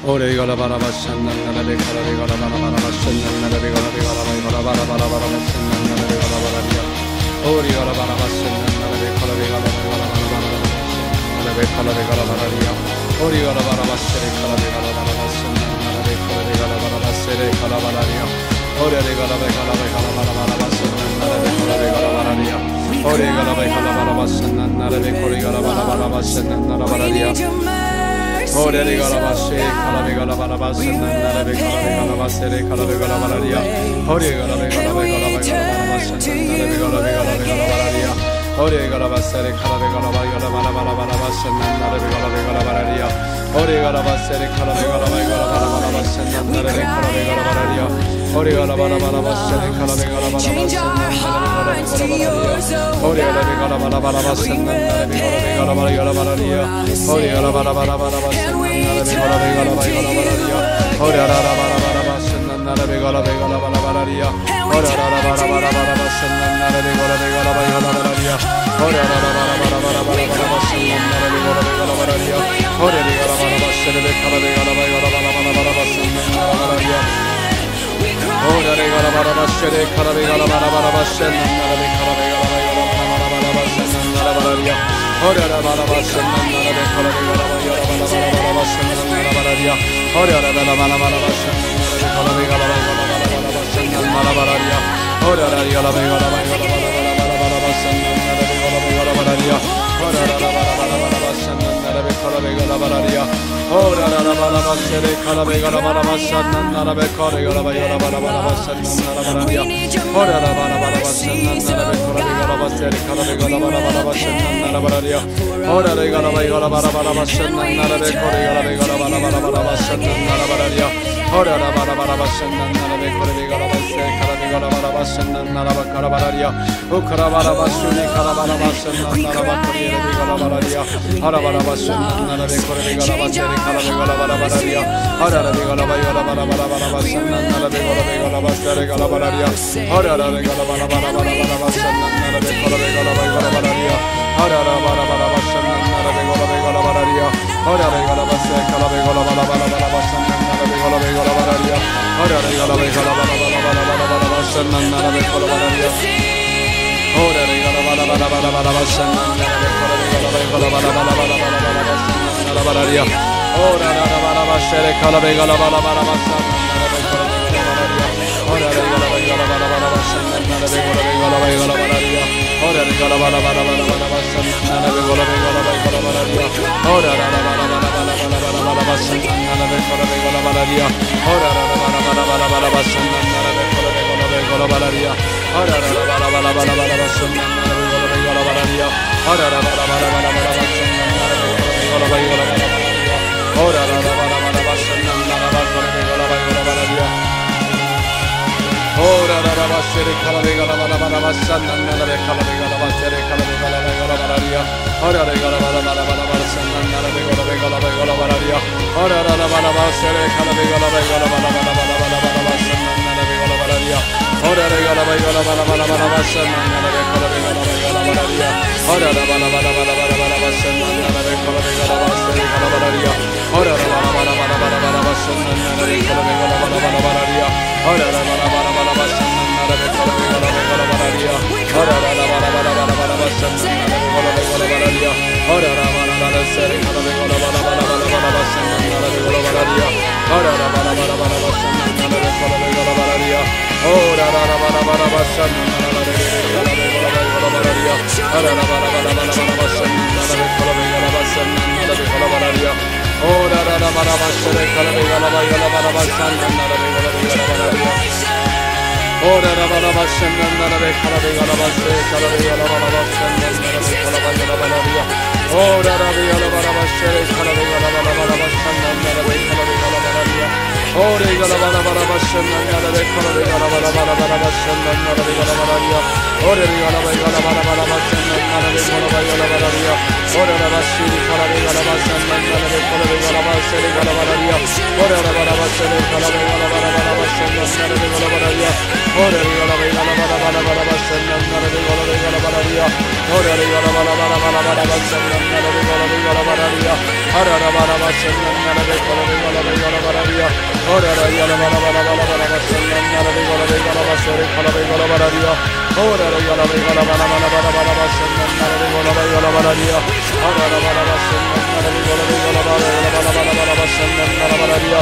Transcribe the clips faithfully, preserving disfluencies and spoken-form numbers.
오래 가라 바라 바산 나나베 가라 가라 바라 바라 바산 나나베 가라 가라 바라 바라 바라 바라 바산 나나베 가라 바라리야 오래 가라 바라 바산 나나베 가라 가라 바라 바라 바라 나나베 가라 가라 바라리야 오래 가라 바라 바세레 가라 가라 바라 바산 나나베 가라 가라 바라 바세레 가라 바라리야 오래 가라 가라 가라 바라 바라 바산 나나베 가라 가라 바라리야 오래 가라 가라 바라 바산 나나베 가라 가라 바라 바라 바산 나나베 바라리야 오래 가라 바세 가라 가라 바라 바산 나나베 가라 가라 바세레 가라 가라 바라리야 오래 가라 가라 가라 바라 바라 바산 나나베 가라 가라 가라 바라리야 오래 가라 바세레 가라 가라 바라 바라 바라 바라 바산 나나베 가라 가라 바라리야 오래 가라 바세레 가라 가라 바라 바라 바라 바산 나나베 가라 가라 바라리야 오래 가라 바라 바라 바세레 가라 가라 바라 바산 나나베 오래 가라 가라 바라 바라 바산 나나베 가라 가라 바라 바라리야 오래 가라 바라 바라 바라 바산 나나베 가라 가라 바라 바라리야 오래 가라 바라 바라 바산 나나베 가라 가라 바라 바라리야 오래 가라 바라 바라 바라 바산 나나베 가라 가라 바라 바라리야 오래 가라 바라 바라 바라 바라 바산 나나베 가라 가라 바라리야 오래 가라 바라 바세레 가라 가라 바라 바라 바라 바산 나나베 바라리야 오래 가라 바라 바세레 가라 가라 바라 바라 바산 나나베 가라 가라 바라 바라 바산 나나베 바라리야 오래 가라 바라 바산 나나베 가라 가라 바라 바라 바라 바산 나나베 바라리야 오래 가라 바라 바라 바라 바산 나나베 가라 가라 바라 바라 바산 나나베 바라리야 오래 가라 가라 바라 바라 바라 바라 바산 나나베 가라 가라 바라리야 오래 가라 바라 바라 바라 바산 나나베 가라 가라 바라리야 오래 가라 바라 바세레 가라 가라 바라 바산 나나베 가라 가라 바라 바라 바산 나나베 바라리야 오래 가라 바라 바라 바산 나나베 가라 가라 바세레 가라 가라 바라 바라 바산 나나베 바라리야 오래 가라 바라 바라 바라 바산 나나베 가라 가라 바라 바라 바라 바산 나나베 바라리야 오래 가라 바라 바라 바산 나나베 가라 가라 바세레 가라 가라 바라 바산 나나베 가라 바라리야 오 가라 바라 바수니 가라 바라 바산 나나베 가라 바라리야 하라 바라 바산 나나베 가라 가라 바세레 가라 가라 바라 바라리야 하라 가라 바라 바라 바라 바라 바라 바산 나나베 가라 가라 바세레 가라 바라리야 하라 가라 바라 바라 바라 바라 바라 바산 나나베 가라 가라 바라 바라리야 하라 가라 바라 바라 바산 나나베 가라 가라 바라리야 하라 가라 바세 가라 가라 바라 바라 바라 바산 나나베 가라 가라 바라리야 하라 가라 바라 바라 바라 바라 바라 바라 바산 나나베 가라 바라리야 오래 가라 바라 바라 바라 바라 바산 나나베 가라 가라 바라 바라 바라 바라 바라 바산 나나베 바라리야 오래 가라 바라 바세레 가라 가라 바라 바라 바산 나나베 가라 가라 바라리야 오래 가라 바라 바라 바라 바산 나나베 가라 가라 바라 바라리야 오래 가라 바라 바라 바라 바라 바산 나나베 가라 가라 바라 바라리야 오래 가라 바라 바라 바라 바라 바라 바산 나나베 가라 가라 바라리야 오래 가라 바라 바라 바라 바라 바산 나나베 가라 가라 바라리야 오래 가라 바라 바라 바라 바라 바산 나나베 가라 가라 바라리야 오래 가라 바라 바라 바라 바라 바산 나나베 가라 가라 바라리야 오래 가라 바라 바라 바산 나나베 가라 가라 바라리야 오래 가라 바세레 가라 가라 바라 바라 바산 나나베 가라 가라 바세레 가라 가라 바라 바라리야 오래 가라 바라 바라 바라 바산 나나베 가라 가라 바라 바라리야 오래 가라 바라 바세레 가라 가라 바라 바라 바라 바라 바라 바산 나나베 가라 바라리야 오래 가라 바라 바라 바라 바라 바라 바산 나나베 가라 가라 바라 바라리야 오래 가라 바라 바라 바라 바라 바라 바산 나나베 가라 가라 바세레 가라 바라리야 오래 가라 바라 바라 바라 바라 바라 바산 나나베 가라 가라 바라 바라리야 오래 가라 바라 바라 바라 바산 나나베 가라 가라 바라 바라리야 오래 가라 바라 바라 바라 바라 바산 나나베 가라 가라 바라리야 오래 가라 바라 바라 세레 가라 가라 바라 바라 바라 바라 바산 나나베 가라 바라리야 오래 가라 바라 바라 바라 바산 나나베 가라 가라 바라리야 오래 가라 바라 바라 바산 나나베 가라 가라 바라리야 오래 가라 바라 바라 바라 바라 바산 나나베 가라 가라 바산 나나베 가라 바라리야 오래 가라 바라 바세레 가라 가라 바라 바라 바산 나나베 가라 가라 바라리야 오래 가라 바라 바산 나나베 가라 가라 바세 가라 가라 바라 바산 나나베 가라 가라 바라리야 오래 가라 바라 바세레 가라 가라 바라 바라 바산 나나베 가라 가라 바라리야 오래 가라 바라 바라 바산 나나베 가라 가라 바라 바라 바라 바산 나나베 가라 바라리야 오래 가라 바라 바라 바라 바산 나나베 가라 가라 바라리야 오래 가라 바시리 가라 가라 바산 나나베 가라 가라 바세레 가라 바라리야 오래 가라 바라 바세레 가라 가라 바라 바라 바산 나나베 가라 바라리야 오래 가라 바라 바라 바라 바라 바산 나나베 가라 가라 바라리야 오래 가라 바라 바라 바라 바라 바산 나나베 가라 가라 바라리야 오래 가라 바라 바산 나나베 가라 가라 Baradia, Ora Yala Bala Bala Bala Bala Basana, Narabigola Vigala Basari, Calabigola Baradia, Ora Yala Vigala Bala Bala Bala Bala Basana, Narabigola Vigala Baradia, Ora Bala Basana, Narabigola Vigala Bala Bala Bala Basana, Narabadia.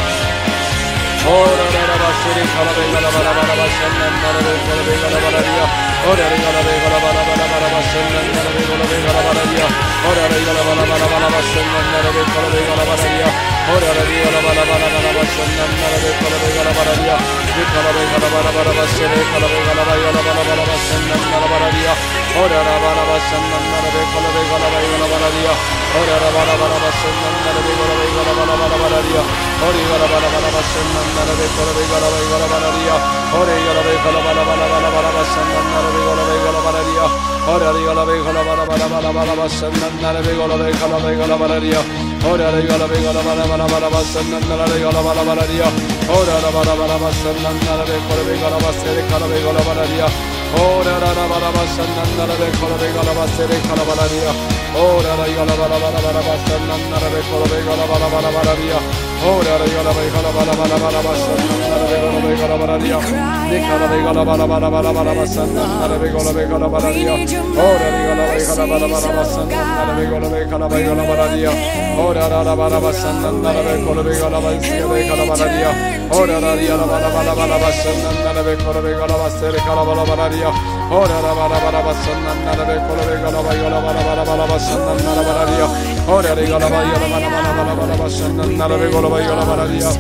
Ora Bala Basiri, Calabigala Bala Bala Basana, Narabigola Vigala Baradia, Ora Yala Vigala Bala Bala Bala Basana, Narabigola Vigala Baradia, Ora Yala Bala Bala Bala Basana, Narabigola Vigala Baradia, Ora Yala Bala Bala Bala Basana, Narabigola Vigala Baradia, Calabigala Bala Bala Basiri, Calabigala Bala Bala Bala Basana, Narabadia, Ora Bala Basana, Narabigola Vigala Vigala Baradia, Ora Bala Bala Basana, Narabigola Vigala Bala Bala Baradia, Ora Bala Bala Basana, Narabigola Vigala Vigala Baradia, Ora Yala Vigala Bala Bala Bala Bala Basana, Narabigola Vigala Baradia, Ora Yala Vigala Bala Bala Bala Bala Basana, Narabigola Vigala Vigala Baradia, Ora Yala Vigala Bala Bala Bala Basana, Narabigola Bala Baradia, Ora Bala Bala Basana, Narabigola Vigala Basiri, Calabigola Baradia, Ora Bala Basana, Narabigola Vigala Basiri, Calabaradia, Ora Yala Bala Bala Bala Basana, Narabigola Vigala Bala Bala Baradia, Ora Yala Vigala Bala Bala Bala Basana, Narabigola Vigala Baradia, Nicola Vigala Bala Bala Bala Bala Basana, Narabigola Vigala Baradia, Ora Yala Vigala Bala Bala Basana, Narabigola Vigala Vigala Baradia, Ora Bala Basana, Narabigola Vigala Vigala Baradia, Ora Yala Bala Bala Bala Basana, Narabigola Vigala Basiri, Calabala Baradia, Ora Bala Bala Basana, Narabigola Vigala Vigala Bala Bala Bala Basana, Narabadia, Ora Yala Bala Bala Bala Bala Basana, Narabigola Vigala Baradia,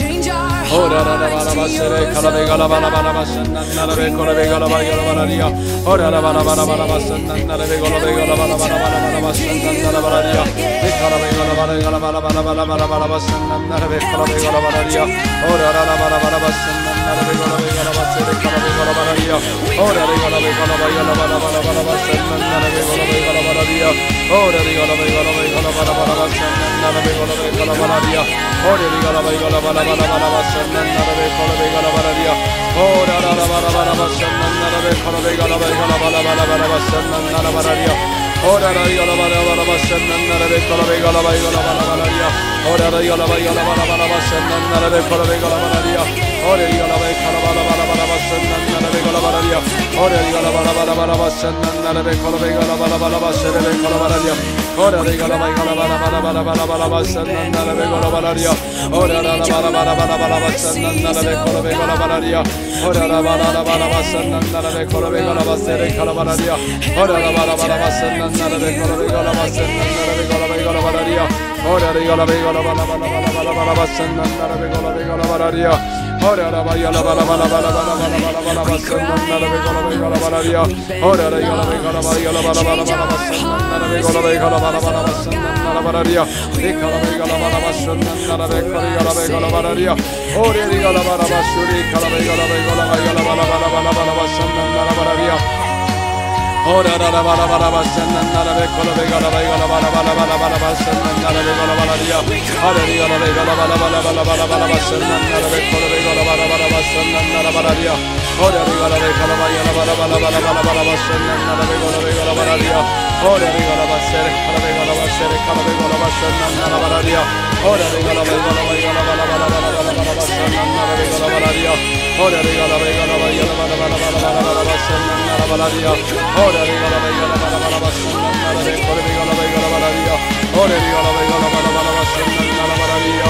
Ora Bala Basiri, Calabigala Bala Bala Basana, Narabigola Vigala Vigala Baradia, Ora Bala Bala Bala Basana, Narabigola Vigala Bala Bala Bala Basana, Narabadia, Nicola Vigala Bala Bala Bala Bala Bala Bala Basana, Narabigola Vigala Baradia, Ora Bala Bala Basana, Narabigola Vigala Basiri, Calabigala Baradia, Ora Vigala Vigala Vigala Bala Bala Bala Basana, Narabigola Vigala Baradia, Ora Vigala Vigala Vigala Bala Bala Basana, Narabigola Vigala Baradia, Ora Vigala Vigala Bala Bala Bala Basana, Narabigola Vigala Baradia, Ora Bala Bala Bala Basana, Narabigola Vigala Vigala Bala Bala Bala Basana, Narabadia, Ora Vigala Bala Bala Basana, Narabigola Vigala Vigala Bala Baladia, Ora Vigala Vigala Bala Bala Basana, Narabigola Vigala Baradia, Ora Vigala Vigala Bala Bala Bala Basana, Narabigola Baradia, Ora Vigala Bala Bala Bala Basana, Narabigola Vigala Bala Bala Basana, Narabigola Baradia, Ora Vigala Vigala Bala Bala Bala Bala Bala Basana, Narabigola Baradia, Ora Bala Bala Bala Bala Bala Basana, Narabigola Vigala Baradia, Ora Bala Bala Basana, Narabigola Vigala Basana, Calabaradia, Ora Bala Bala Basana, Narabigola Vigala Basana, Narabigola Vigala Baradia, Ora Vigala Vigala Bala Bala Bala Bala Bala Basana, Narabigola Vigala Baradia, Ora Vigala Bala Bala Bala Bala Bala Bala Bala Basana, Narabigola Vigala Baradia, Ora Vigala Vigala Bala Bala Bala Bala Basana, Narabigola Vigala Bala Bala Basana, Narabadia, Nicola Vigala Bala Basana, Narabigola Vigala Baradia, Ora Vigala Bala Basuri, Calabigala Vigala Vigala Bala Bala Bala Bala Basana, Narabadia, Ora Bala Bala Bala Basana, Narabigola Vigala Vigala Bala Bala Bala Bala Basana, Narabigola Baradia, Ora Vigala Vigala Bala Bala Bala Bala Bala Basana, Narabigola Vigala Bala Bala Basana, Narabadia, Ora Vigala Vigala Vigala Bala Bala Bala Bala Bala Basana, Narabigola Vigala Baradia, Ora Vigala Basere, Calabigala Basere, Calabigala Basana, Narabadia, Ora Vigala Vigala Vigala Bala Bala Bala Bala Bala Basana, Narabigola Baradia, Ora Vigala Vigala Vigala Bala Bala Bala Bala Bala Basana, Narabadia, Ora Vigala Vigala Bala Bala Basana, Narabigola Vigala Vigala Baradia, Ora Vigala Vigala Bala Bala Basana, Narabadia,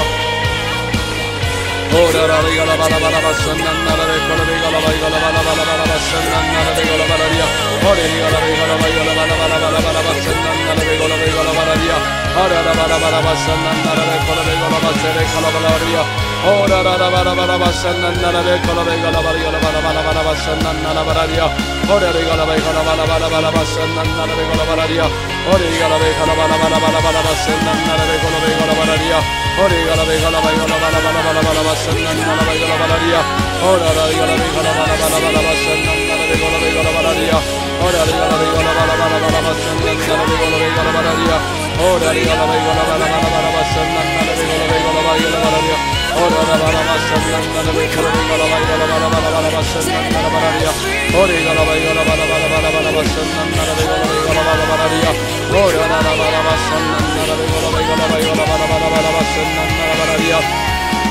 Ora Vigala Bala Bala Basana, Narabigola Vigala Vigala Bala Bala Bala Basana, Narabigola Baradia, Ora Vigala Vigala Vigala Bala Bala Bala Bala Basana, Narabigola Vigala Baradia, Ora Bala Bala Basana, Narabigola Vigala Basere, Calabalaria, Ora Bala Bala Basana, Narabigola Vigala Vigala Bala Bala Bala Basana, Narabadia, Ora Vigala Vigala Bala Bala Bala Basana, Narabigola Baradia, Ora Vigala Vigala Bala Bala Bala Bala Basana, Narabigola Vigala Baradia, Ora Vigala Vigala Vigala Bala Bala Bala Bala Basana, Narabigola Baradia, Ora Vigala Vigala Bala Bala Bala Basana, Narabigola Vigala Baradia, Ora Vigala Vigala Bala Bala Bala Basana, Narabigola Vigala Baradia, Ora Vigala Vigala Bala Bala Bala Basana, Narabigola Vigala Baradia, Ora Bala Basana, Narabigola Vigala Bala Bala Bala Bala Basana, Narabadia, Ora Vigala Vigala Bala Bala Bala Bala Basana, Narabigola Vigala Bala Baradia, Ora Bala Basana, Narabigola Vigala Bala Bala Bala Bala Basana, Narabadia,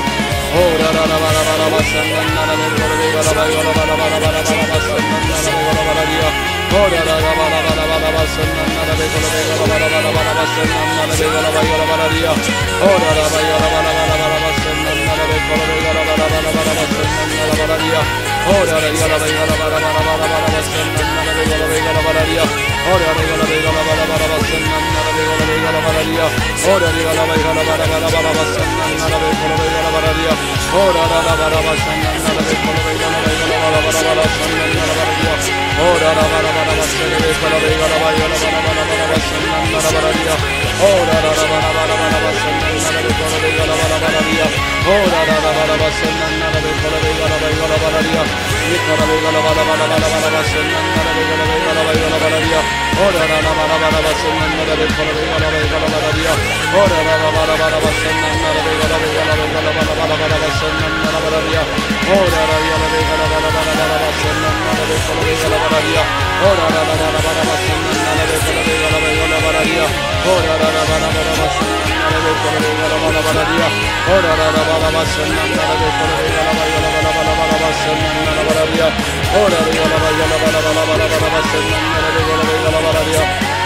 Ora la la la la la basanda na la de gola de gola ba gola ba la ba la ba la ba la basanda na la de gola ba la dia. Ora la la la la la la basanda na la de gola de gola ba la ba la ba la basanda na la de gola ba gola ba la dia. Ora la ba gola ba la ba la ba la basanda na la de gola de gola ba la ba la ba la basanda na la ba la dia. Ora la gola ba gola ba la ba la ba la ba la basanda na la de gola de gola ba la dia. Ora la gola de gola ba la ba la basanda na la de gola de gola ba la dia. Ora la gola ba gola ba la ba la ba la basanda na la de gola de gola ba la dia. Ora la la ba la basanda na la de gola de gola de gola ba la ba la ba la basanda na la ba la dia. Ora la ba la ba la basanda de gola de gola ba gola ba la ba la ba la basanda na la ba la dia. Ora la la ba la ba la ba la basanda na la de gola de gola ba la ba la dia. Ora la la ba la basanda na la de gola de gola ba gola ba la dia. Ni gola de gola ba la ba la ba la ba la basanda na la de gola de gola ba gola ba la dia. Ora la la ba la ba la basanda na la de gola de gola ba gola ba la dia. Ora la la ba la ba la basanda na la de gola de gola ba gola ba la ba la ba la basanda na la ba la dia. Ora la la de gola ba la ba la ba la basanda na la de gola de gola ba la dia. Ora la la ba la ba la basanda na la de gola de gola ba gola ba la dia. Ora la la ba la ba la basanda na la de gola de gola ba la ba la dia. Ora la la ba la basanda na la de gola de gola ba gola ba la ba la ba la basanda na la ba la dia. Ora la la ba la ba la ba la ba la ba la basanda na la de gola de gola ba la dia.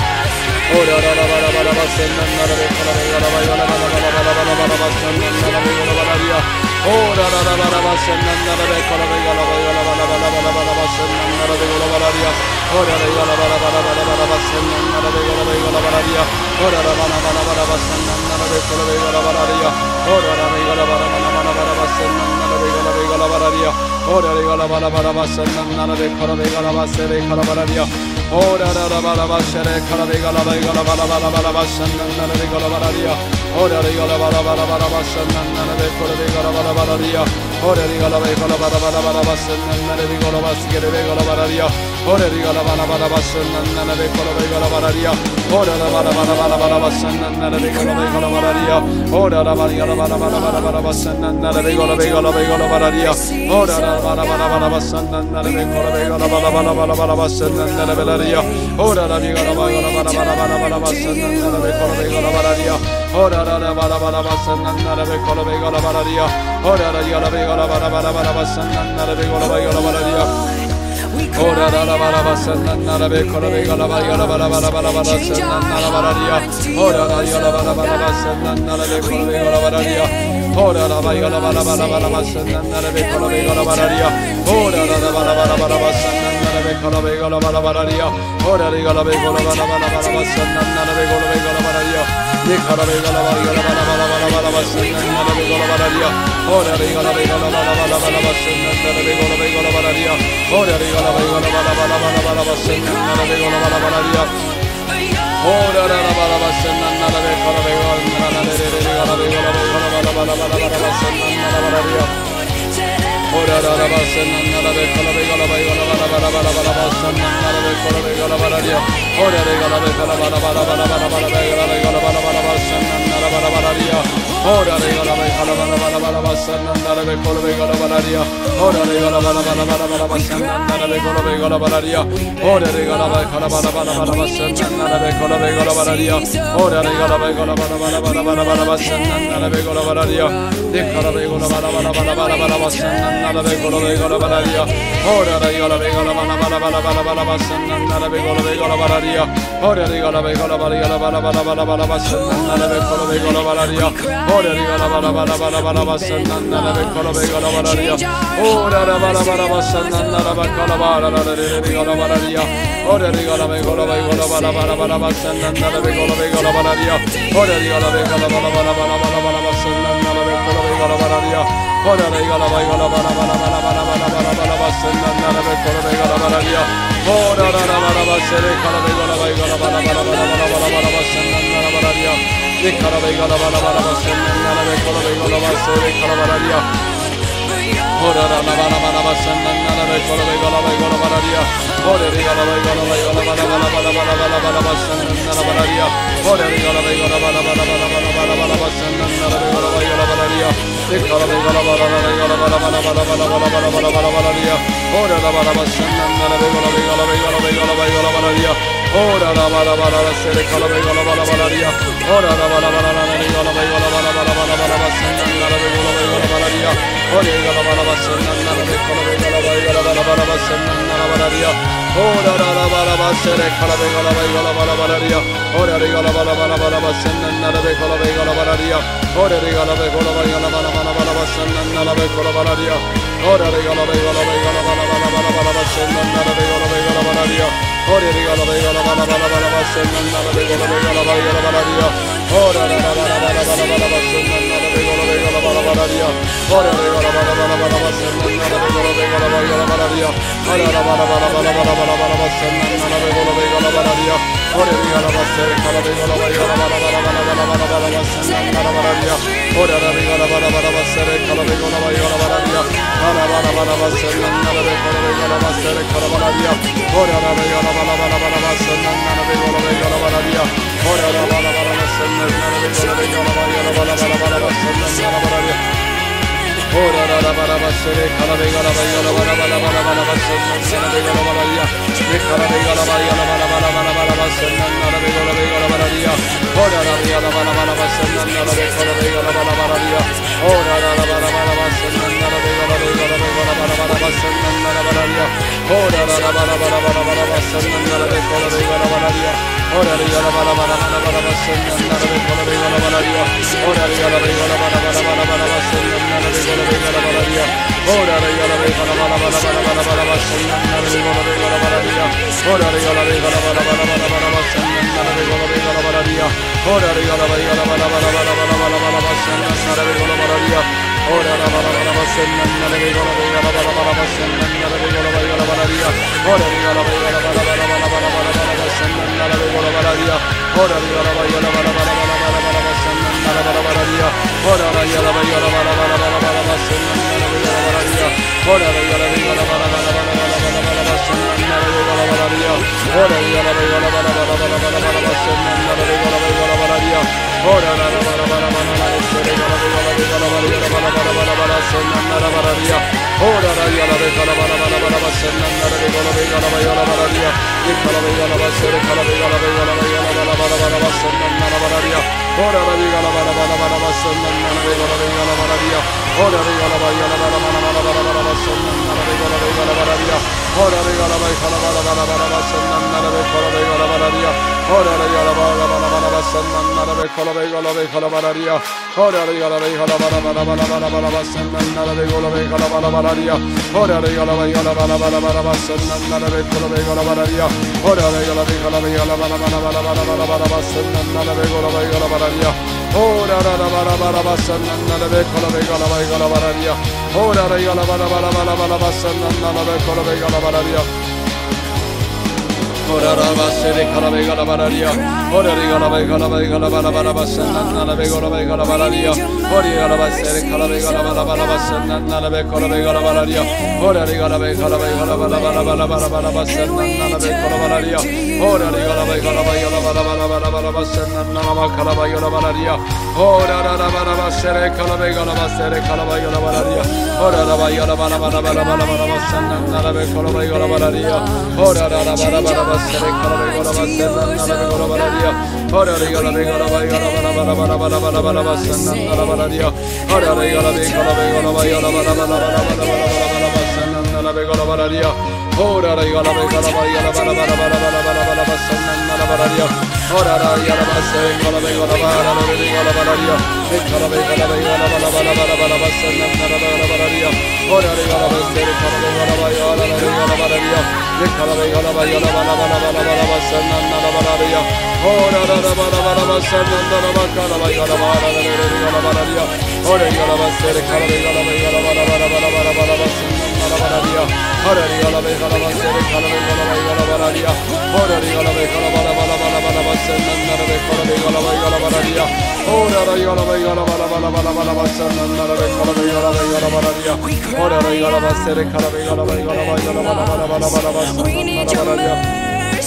Ora la la ba la ba la basanda na la de gola de gola ba gola ba la ba la ba la ba la ba la basanda na la de gola ba la dia. Ora la la ba la basanda na la de gola de gola ba gola ba la ba la ba la ba la basanda na la de gola ba la dia. Ora la la ba la ba la ba la ba la basanda na la de gola de gola ba la dia. Ora la ba la ba la ba la basanda na la de gola de gola ba la dia. Ora la la ba la ba la ba la ba la basanda na la de gola de gola ba la dia. Ora la la ba la ba la basanda na la de gola de gola ba se de gola ba la dia. Ora la la ba la ba se de gola de gola ba gola ba la ba la ba la basanda na la de gola ba la dia. Ora la la ba la ba la ba la basanda na la de gola de gola ba la ba la dia. Ora la la ba la ba la ba la ba la basanda na la de gola ba se de gola ba la dia. Ora la ba la ba la basanda na la de gola de gola ba la dia. Ora la ba la ba la ba la ba la basanda na la de gola de gola ba la dia. Ora la ba la ba la ba la ba la ba la basanda na la de gola de gola de gola ba la dia. Ora la ba la ba la ba la basanda na la de gola de gola ba la ba la ba la ba la basanda na la de la dia. Ora la ba la ba la ba la ba la ba la ba la basanda na la de gola de gola ba la dia. Ora la ba la ba la basanda na la de gola de gola ba la dia. Ora la ba la ba la ba la ba la basanda na la de gola de gola ba la dia. Ora la la ba la basanda na la de gola de gola ba la ba la ba la ba la basanda na la ba la dia. Ora la ba la ba la basanda na la de gola de gola ba la dia. Ora la ba la ba la ba la ba la basanda na la de gola de gola ba la dia. Ora la ba la ba la ba la basanda na la de gola de gola ba la ba la dia. Ora la ba la ba la ba la ba la basanda na la de gola de gola ba la dia. Ni gola de gola ba la ba la ba la ba la ba la basanda na la de gola ba la dia. Ora la gola de gola ba la ba la ba la basanda na la de gola de gola ba la dia. Ora la gola de gola ba la ba la ba la ba la basanda na la de gola ba la ba la dia. Ora la ba la basanda na la de gola de gola na la de gola de gola ba la ba la ba la ba la basanda na la ba la dia. Ora la la basanda na la de gola de gola ba gola ba la ba la ba la ba la basanda na la de gola de gola ba la dia. Ora de gola de gola ba la ba la ba la ba la ba la gola de gola ba la ba la basanda na la ba la ba la dia. Ora de gola de gola ba la ba la ba la basanda na la de gola de gola ba la dia. Ora de gola ba la ba la ba la ba la basanda na la de gola de gola ba la dia. Ora de gola ba gola ba la ba la ba la basanda na la de gola de gola ba la dia. Ora de gola ba gola ba la ba la ba la ba la ba la basanda na la de gola ba la dia. De gola de gola ba la ba la ba la ba la ba la basanda na la de gola de gola ba la dia. Ora de gola de gola ba la ba la ba la ba la ba la basanda na la de gola de gola ba la dia. Ora de gola de gola ba la ba la ba la ba la ba la basanda na la de gola de gola ba la dia. Ora de gola ba la ba la ba la ba la basanda na la de gola de gola ba la dia. Ora de ba la ba la basanda na la ba gola ba la de gola ba la dia. Ora de gola de gola ba gola ba la ba la ba la basanda na la de gola de gola ba la dia. Ora de gola de gola ba la ba la ba la ba la ba la basanda na la de gola de gola ba la dia. Ora de gola ba gola ba la ba la ba la ba la ba la ba la ba la basanda na la de gola de gola ba la dia. Ora la la ba la ba se de gola de gola ba gola ba la ba la ba la ba la ba la ba la basanda na la ba la dia. De gola de gola ba la ba la basanda na la de gola de gola ba se de gola ba la dia. Ora la la ba la ba la basanda na la de gola de gola ba gola ba la dia. Ora de gola ba gola ba gola ba la ba la ba la ba la ba la ba la basanda na la ba la dia. Ora de gola ba gola ba la ba la ba la ba la ba la ba la basanda na la de gola ba gola ba la dia. De gola ba gola ba la ba la gola ba la ba la ba la ba la ba la ba la ba la ba la ba la dia. Ora la ba la basanda na la de gola ba gola ba gola ba gola ba gola ba la dia. Ora la ba la ba la se de gola ba gola ba la ba la dia. Ora la ba la ba la de gola ba gola ba la ba la ba la ba la basanda na la de gola ba gola ba la dia. Ore gala bala basana nala be kola be gala ba gala bala bala basana nala bala ria. Ora ra ra bala basere kala be gala ba gala bala bala ria. Ore re gala bala bala bala basana nala be kola be gala bala ria. Ore re gala be kola ba gala bala bala bala basana nala be kola bala ria. Ore re gala be gala be gala bala bala bala bala basana nala be kola be gala bala ria. Ore re gala be gala bala bala bala basana nala be kola be gala ba gala bala ria. Ora ra ra bala bala bala bala basana nala be kola be gala bala bala ria. Ore re gala bala bala bala basana nala be kola be gala ba gala bala ria. Ora ra bala bala bala bala bala bala basana nala be kola be gala bala ria. Ore re gala basere kala be gala ba gala bala bala bala bala bala bala basana nala bala ria. Ora ra re gala bala bala basere kala be gala ba gala bala ria. Ora bala bala basana nala be kola be gala basere kala bala ria. Ora ra re gala bala bala bala basana nala be kola be gala bala ria. Ora ra bala bala basana nala be kola be gala ba gala bala bala bala basana nala bala ria. Ora ra ra bala basere kala be gala ba gala bala bala bala bala basana nala be gala bala ria. Be kala be gala ba gala bala bala bala bala basana nala be kola be gala bala ria. Ora ra re gala bala bala basana nala be kola be gala bala bala ria. Ora ra ra bala bala basana nala be gala be gala be gala bala bala basana nala bala ria. Ora ra ra bala bala bala bala basana nala be kola be gala bala ria. Ora re gala bala bala bala bala basana nala be kola be gala bala ria. Ora re gala be gala bala bala bala bala basana nala be kola be gala bala ria. Ora re gala be gala bala bala bala bala bala basana nala be kola be gala bala ria. Ora re gala be gala bala bala bala bala basana nala be kola be gala bala ria. Ora re gala be gala bala bala bala bala bala bala basana nala be kola bala ria. Ora ra bala bala basana nala be kola be gala bala bala basana nala be kola be gala bala ria. Ora re gala be gala bala bala bala bala bala bala basana nala be kola bala ria. Ora re gala be gala bala bala bala bala bala basana nala bala bala ria. Ora ra gala be gala bala bala bala bala basana nala be gala bala ria. Ora re gala be gala bala bala bala bala bala bala basana nala be gala bala ria. Ora re gala be gala bala bala bala bala bala basana nala be gala be gala bala ria. Ora ra ra bala bala bala bala sere gala be gala be gala bala ria bala bala bala bala basana nala bala ria. Ora ra gala be gala bala bala bala basana nala be gala be gala be gala bala ria. Ikala be gala basere gala be gala be gala be gala bala bala bala basana nala bala ria. Ora ra be gala bala bala bala basana nala be gala be gala bala ria. Ora re gala be gala bala bala bala bala bala basana nala be gala be gala bala ria. Ora re gala be gala bala bala bala basana nala be gala be gala bala ria. Ora re gala bala bala bala basana nala be gala be gala be gala bala ria. Ora re gala be gala bala bala bala bala bala basana nala be gala be gala bala bala ria. Ora re gala be gala bala bala bala basana nala be gala be gala bala ria. Ora re gala be gala be gala bala bala bala bala bala bala basana nala be gala be gala bala ria. Ora ra ra bala bala basana nala be gala be gala be gala bala ria. Ora re gala bala bala bala bala basana nala be gala be gala bala ria. Ora ra basere kala be gala bala ria. Ora re gala be gala be gala bala bala basana nala be gala be gala bala ria. Ora gala basere kala be gala bala bala basana nala be gala be gala bala ria. Ora re gala be gala be gala bala bala bala bala bala basana nala be gala bala ria. Ora re gala be gala be gala bala bala bala bala basana nala be gala be gala bala ria. Ora ra ra bala basere kala be gala basere kala be gala bala ria. Ora ra ba gala bala bala bala bala bala basana nala be gala be gala bala ria. Ora ra ra bala bala sere kala be gala basana nala be gala bala ria. Ora re gala be gala be gala bala bala bala bala bala bala basana nala bala ria. Ora re gala be gala be gala be gala bala bala bala bala bala bala bala basana nala be gala bala ria. Ora re gala be gala be gala bala bala bala bala bala bala basana nala bala ria. Ora ra gala basere kala be gala bala bala be gala bala ria. Be gala be gala be gala bala bala bala bala basana nala be gala bala ria. Ora re gala basere kala be gala be gala bala bala ria. Be gala be gala be gala bala bala bala bala basana nala bala ria. Ora ra ra bala bala basana nala be gala be gala bala bala bala ria. Ora gala basere kala be gala be gala bala bala bala bala bala basana nala bala ria. Ora re gala be gala basere kala be gala be gala bala ria. Ora re gala be gala bala bala bala bala basana nala be gala be gala be gala bala ria. Ora re gala be gala bala bala bala bala basana nala be gala be gala be gala bala ria. Ora re gala basere kala be gala be gala be gala bala bala bala bala basana nala bala ria.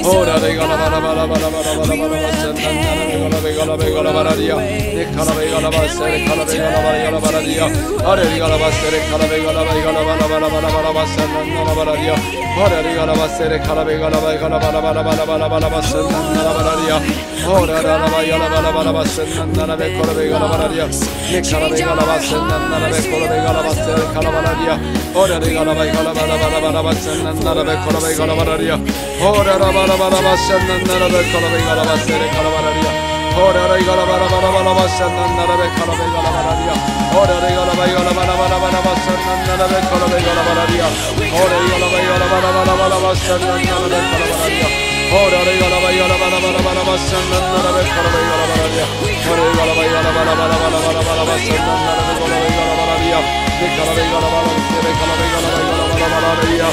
Ora de gala bala bala bala bala bala bala bassanna gala be gala be gala bala dia. Ne kala be gala basere kala be gala bala gala bala dia. Ora de gala basere kala be gala be gala bala bala bala bala bassanna gala bala dia. Ora de gala basere kala be gala be gala bala bala bala bala bala bassanna gala bala dia. Ora de gala bala bala bala bassanna gala be kala be gala bala dia. Ne kala be gala bassanna gala be kala be gala basere kala bala dia. Ora de gala be gala bala bala bala bassanna gala be kala be gala bala dia. Ora de bala bala bassanna gala be kala be gala basere kala bala dia. Ora de gala bala bala bala bassanna gala be kala be gala bala dia. Ora de gala bala bala bala bala bassanna gala be kala be gala bala dia. Ora de gala bala bala bala bala bassanna gala be kala bala dia. Ora de gala bala bala bala bala bassanna gala be kala be gala bala dia. Ora de gala bala bala bala bala bala bala bassanna gala be kala be gala bala dia. Ne kala be gala bala be kala be gala bala bala dia.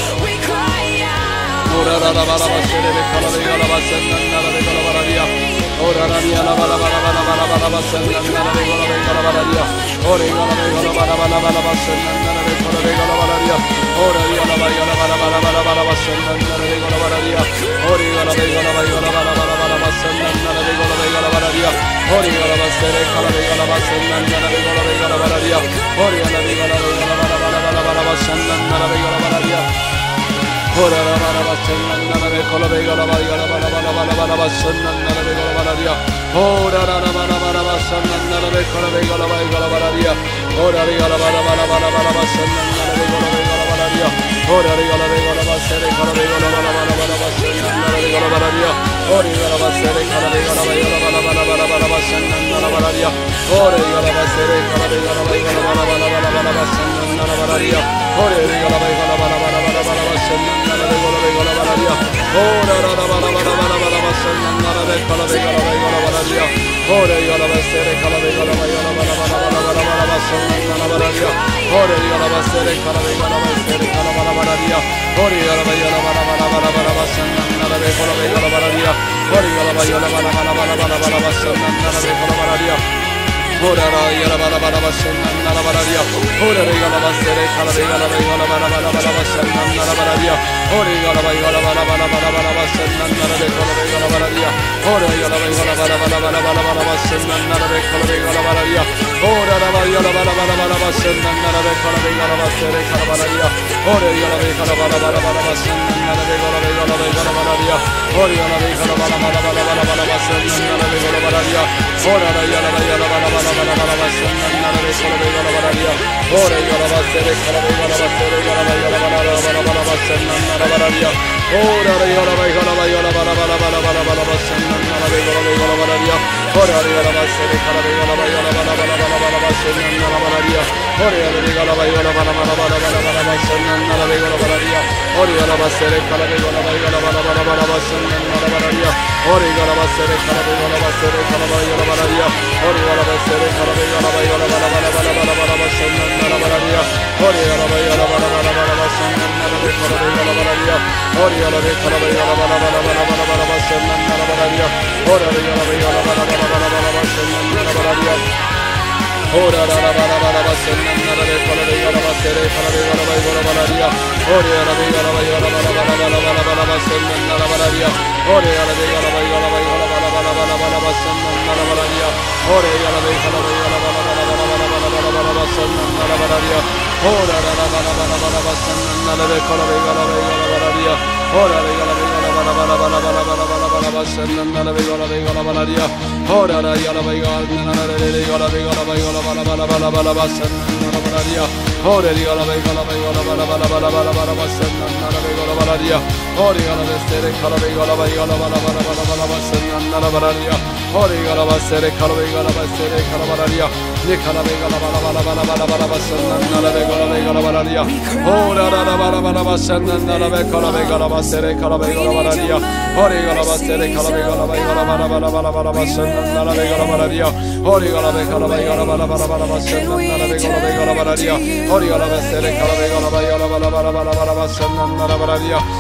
Ora la la bala basere be kala be gala bassanna gala be kala bala dia. Ora la la la bala bala bala bala bala bassanna gala be kala be gala bala dia. Ora gala be gala bala bala bala bassanna gala be kala be gala bala dia. Ora la la bala bala bala bala bala bassanna gala be gala bala dia. Ora gala be gala bala bala bala bala bassanna gala be gala be gala bala dia. Ora gala basere kala be gala bassanna gala be gala be gala bala dia. Ora gala be gala bala bala bala bala bassanna gala be gala bala dia. Ora la bala bassanna gala be kala be gala bala bala bala bala bala bassanna gala be gala bala dia. Ora la la bala bala bassanna gala be kala be gala bala gala bala dia. Ora la gala bala bala bala bala bassanna gala be gala be gala bala dia. Ora la gala be gala basere kala be gala bala bala bala bassanna gala be gala bala dia. Ora gala basere kala be gala bala bala bala bala bassanna gala bala dia. Ora gala basere kala be gala bala bala bala bala bassanna gala bala dia. Ora gala be gala bala bala bala bala bassanna gala be gala be gala bala dia. Ora la la bala bala bala bala bassanna gala be kala be gala be gala bala dia. Ora gala basere kala be gala bala bala bala bala bala bala bassanna gala bala dia. Ora gala basere kala be gala basere kala bala bala dia. Ora gala bala bala bala bala bala bassanna gala be kala be gala bala dia. Ora gala bala bala bala bala bala bala bassanna gala be kala bala dia. Ora la yala bala bala bassanna gala bala dia. Ora gala basere kala be gala be gala bala bala bala bassanna gala bala dia. Ora gala bala bala bala bala bala bassanna gala be kala be gala bala dia. Ora gala bala bala bala bala bala bala bassanna gala be kala be gala bala dia. Ora la yala bala bala bala bassanna gala be kala be gala basere kala bala dia. Ora gala be kala bala bala bala bassanna gala be gala be gala be gala bala dia. Ora gala be kala bala bala bala bala bala bassanna gala be gala bala dia. Ora la yala yala bala bala bala bala bassanna gala be kala be gala bala dia. Ora gala basere kala be gala basere gala be gala bala bala bala bassanna gala bala dia. Ora la yala yala yala bala bala bala bala bala bassanna gala be gala be gala bala dia. Ora gala basere kala be gala yala bala bala bala bala bassanna gala bala dia. Ora gala yala bala bala bala bala bala bassanna gala be gala bala dia. Ora gala basere kala be gala yala bala bala bala bassanna gala bala dia. Ora gala basere kala be gala basere kala be yala bala dia. Ora gala basere kala be gala yala bala bala bala bala bala bassanna gala bala dia. Ora gala yala bala bala bala bassanna gala be kala be gala bala dia. Ora gala be kala be yala bala bala bala bala bala bassanna gala bala dia. Ora gala be yala bala bala bala bala bassanna gala bala dia. Ora la la bala bala bassanna gala be kala be gala basere kala be gala be gala bala dia. Ora gala be gala be gala bala bala bala bala bala bassanna gala bala dia. Ora gala be gala be gala be gala bala bala bala bala bassanna gala bala dia. Ora gala be gala be gala bala bala bala bala bala bala bala bassanna gala bala dia. Ora la la bala bala bala bassanna gala be kala be gala be gala bala dia. Ora la gala be gala bala bala bala bala bala bala bala bassanna gala be gala be gala bala dia. Ora la gala be gala gala be gala be gala bala bala bala bala bassanna gala bala dia. Ora la gala be gala be gala bala bala bala bala bala bassanna gala be gala bala dia. Ora gala be sere kala be gala be gala bala bala bala bala bassanna gala bala dia. Ora gala be sere kala be gala be sere kala bala dia. Ne kala be gala bala bala bala bala bala bassanna gala be gala be gala bala dia. Ora la la bala bala bassanna gala be kala be gala be sere kala be gala bala dia. Ora gala be sere kala be gala be gala bala bala bala bala bassanna gala be gala bala dia. Ora gala be kala be gala bala bala bala bassanna gala be gala be gala bala dia. Ora gala be sere kala be gala be gala bala bala bala bala bassanna gala bala dia. Ne kala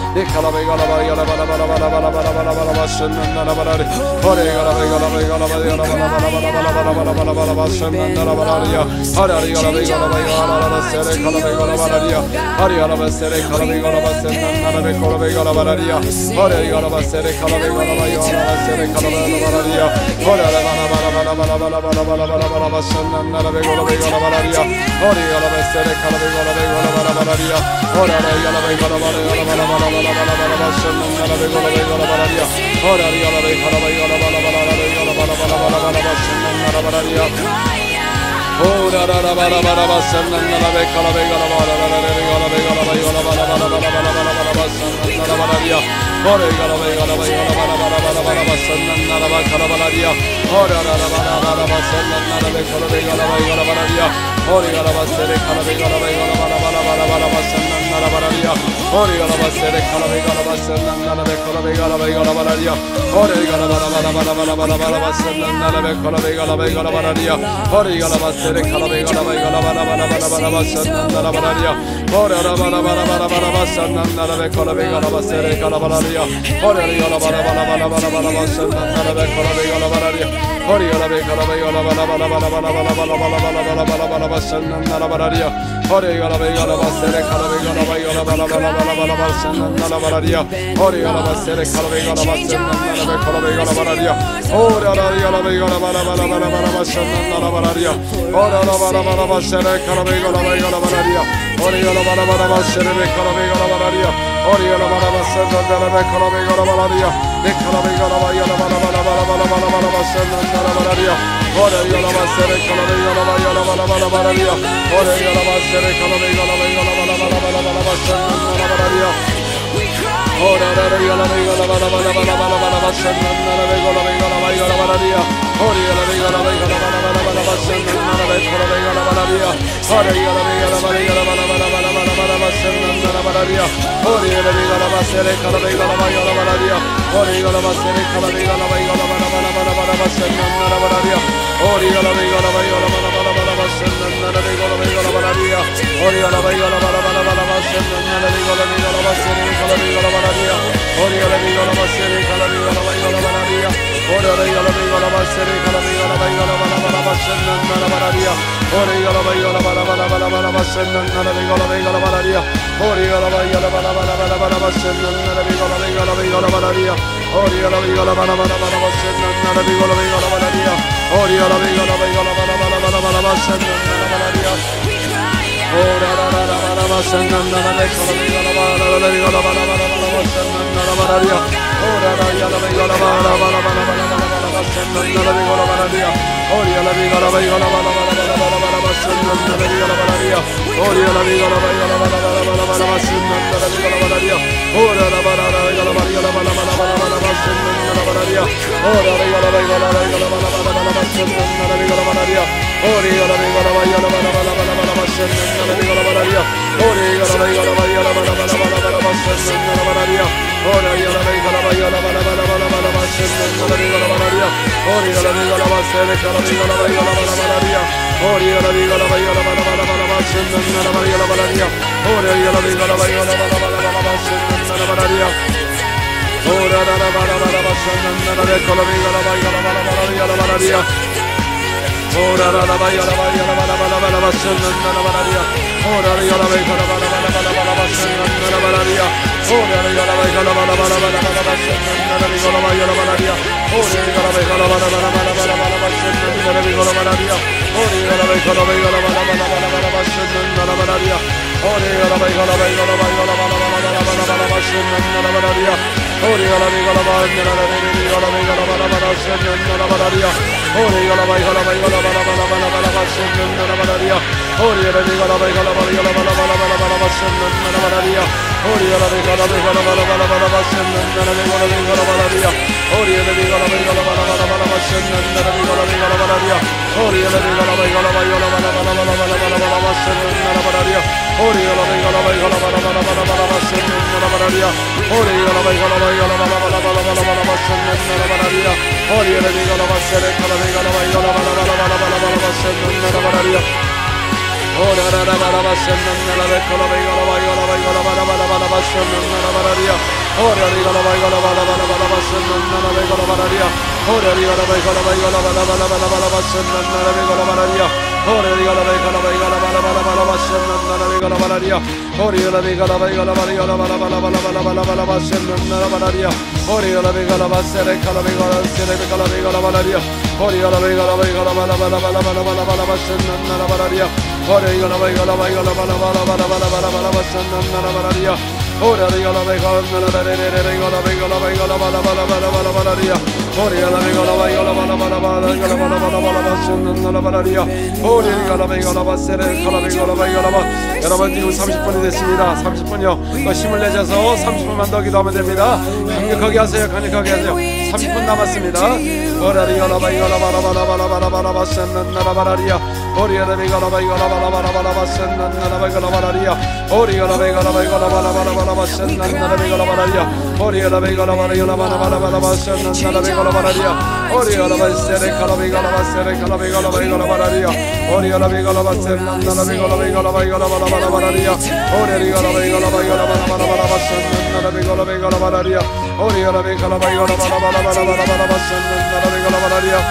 Oh, da da da ba da ba da ba san na na be kala be gala ba da da da be gala be gala be gala ba da ba da ba da ba da ba da ba san na na ba da dia. Oh, re gala be gala be gala ba da ba da ba da ba da ba san na na ba kala ba da dia. Oh, da da da ba da ba da ba san na na be kala be gala be gala ba da dia. Oh, re gala ba se re kala be gala be gala ba da ba da ba da ba da ba san na na ba da dia. Oh, re gala ba se re kala be gala ba san na na be kala be gala be gala ba da dia. Oh, re gala ba da ba da ba da ba da ba da ba da san na na be kala be gala be gala ba da dia. Oh, re gala ba se re kala be gala be gala ba da ba da ba da ba da ba san na na ba da dia. Oh, re gala ba da ba da ba da ba da ba san na na be kala be gala ba se re kala ba da dia. Oh, re gala ba da ba da ba da ba da ba da ba san na na be kala be gala ba da dia. Oh, re gala be kala be gala ba da ba da ba da ba da ba da ba da ba da ba da ba da ba da ba san na na ba da dia. Oh, re gala be gala ba se re kala be gala be gala ba da ba da ba da ba da ba san na na ba da dia. Oh, re gala ba se re kala be gala ba san na na be kala be gala ba da dia. Oh, re gala be gala ba da ba da ba da ba da ba san na na ba da dia. Oh, re gala ba da ba da ba se re kala be gala be gala ba da dia. Oh, re gala ba da ba da ba se re kala be gala ba da dia. Oh, re gala ba da ba se na na be kala be gala ba da dia. Be kala be gala ba gala ba da ba da ba da ba da ba da ba da ba san na na ba da dia. Oh, re gala ba se re kala be gala ba gala ba da ba da ba da dia. Oh, re gala ba se re kala be gala be gala ba da ba da ba da ba da ba san na na ba da dia. Oh, re gala be gala be gala ba da ba da ba da ba da ba da ba san na na be gala be gala ba gala ba da dia. Oh, re gala be gala be gala ba da ba da ba da ba san na na be kala be gala ba da dia. Oh, re gala be gala ba gala ba da ba da ba da ba da ba da ba san na na ba da dia. Oh, re gala be gala ba se re kala be gala ba gala ba da dia. Oh, re gala ba se re kala be gala ba gala ba da ba da ba da ba da ba san na na ba da dia. Oh, re gala be gala ba gala ba da ba da ba da ba san na na be gala be gala ba da dia. Oh, re gala be gala ba da ba da ba da ba san na na be gala be gala ba se re kala be gala ba da dia. Oh, re gala be gala ba se re kala be gala ba gala ba da dia. Oh, re gala be gala ba se re kala be gala ba gala ba da ba da ba san na na ba da dia. Oh, re gala be gala ba da ba da ba da ba da ba san na na be gala be gala ba da dia. Oh, re gala be gala ba da ba da ba da ba da ba san na na be gala be gala be gala ba da dia. Oh, re gala be gala ba da ba da ba da ba san na na be gala be gala ba da dia. Oh, re gala be gala be gala ba da ba da ba da ba da ba san na na ba da dia. Oh, ra ra ra ra ra ba san na na be gala be gala ba da ba da gala ba da ba da ba san na na ba da dia. Oh, ra ra gala be gala ba da ba da ba da ba da ba da san na na be gala ba da dia. Oh, gala be gala be gala ba da ba da ba da ba da ba san na na be gala ba da dia. Oh, gala be gala be gala ba da ba da ba da ba da san na na be gala ba da dia. Oh, ra ra ra ra gala ba gala ba da ba da ba da ba san na na ba da dia. Oh, ra ra gala be gala be gala ba da ba da ba da san na na be gala ba da dia. Oh, gala be gala be gala ba da ba da ba da ba san na na be gala ba da dia. Oh, gala be gala be gala ba da ba da ba da san na na ba da dia. Oh, gala be gala be gala ba da ba da ba da san na na be gala ba da dia. Oh, gala be gala ba se re kala be gala be gala ba da ba dia. Oh, gala be gala be gala ba da ba da ba san na na be gala ba da dia. Oh, gala be gala be gala ba da ba da san na na ba da dia. Oh, ra ra ra ba da ba da ba san na na be kala be gala be gala ba da ba da gala ba da dia. Oh, ra ra ra ba gala ba gala ba da ba da ba san na na ba da dia. Oh, ra ra gala be gala ba da ba da ba san na na ba da dia. Oh, ra ra gala be gala ba da ba da ba san na na be gala ba gala ba da dia. Oh, ra ra gala be gala ba da ba da ba san na na be gala ba da dia. Oh, ra gala be gala be gala ba da ba da san na na ba da dia. Oh, ra gala be gala be gala ba gala ba da san na na ba da dia. Oh, ra gala be gala ba gala be gala be gala ba da san na na ba da dia. Oh, ra gala be gala be gala ba da ba da san na na ba da dia. Oh, ra gala be gala be gala ba gala ba da san na na ba da dia. Oh, ra gala be gala be gala ba da san na na be gala be gala ba da dia. Oh, ra gala be gala be gala ba da san na na be gala be gala ba da dia. Oh, ra gala be gala be gala ba gala ba da san na na ba da dia. Oh, ra gala be gala be gala ba da san na na ba da dia. Oh, ra gala be gala be gala ba da san na na ba da dia. Oh, ra gala be gala ba se re kala be gala ba gala ba san na na ba da dia. Oh, ra ra ra ra ba san na na be kala be gala ba gala ba gala ba san na na ba da dia. Orari gala bai gala bala bala bala basından nara be gala balaria. Orari gala bai gala bai gala bala bala bala bala basından nara be gala balaria. Orari gala bai gala bai gala bala bala bala basından nara be gala balaria. Ori gala bai gala bai gala bala gala bala bala bala bala bala bala basından nara balaria. Ori gala bai gala basere gala bai gala sere be gala bai gala balaria. Ori gala bai gala bai gala bala bala bala bala bala bala basından nara balaria. Ori gala bai gala bai gala bala bala bala bala bala bala basından nara balaria. Ora regala regala regala regala regala regala bala bala bala bala bala ria. Ora regala regala regala bala bala bala regala bala bala bala basınla bala ria. Ora regala regala basere regala regala regala 바. 여러분 지금 삼십 분이 됐습니다. 삼십 분요. 또 힘을 내셔서 삼십 분만 더 기도하면 됩니다. 강력하게 하세요. 강력하게 하세요. 삼십 분 남았습니다. ora regala regala bala bala bala bala bala basınla bala ria. Ora regala regala regala bala bala bala basınla bala ria. Ora regala regala regala bala bala bala basından nara be gala balaria. Oraya la be gala balaria la bala bala bala basından nara be gala balaria. Oraya la be sere kala be gala basere kala be gala be gala balaria. Oraya la be gala basından nara be gala be gala be gala bala bala balaria. Oraya la be gala be gala bala bala bala basından nara be gala be gala balaria. Oraya la be gala be gala bala bala bala bala bala basından nara be gala balaria.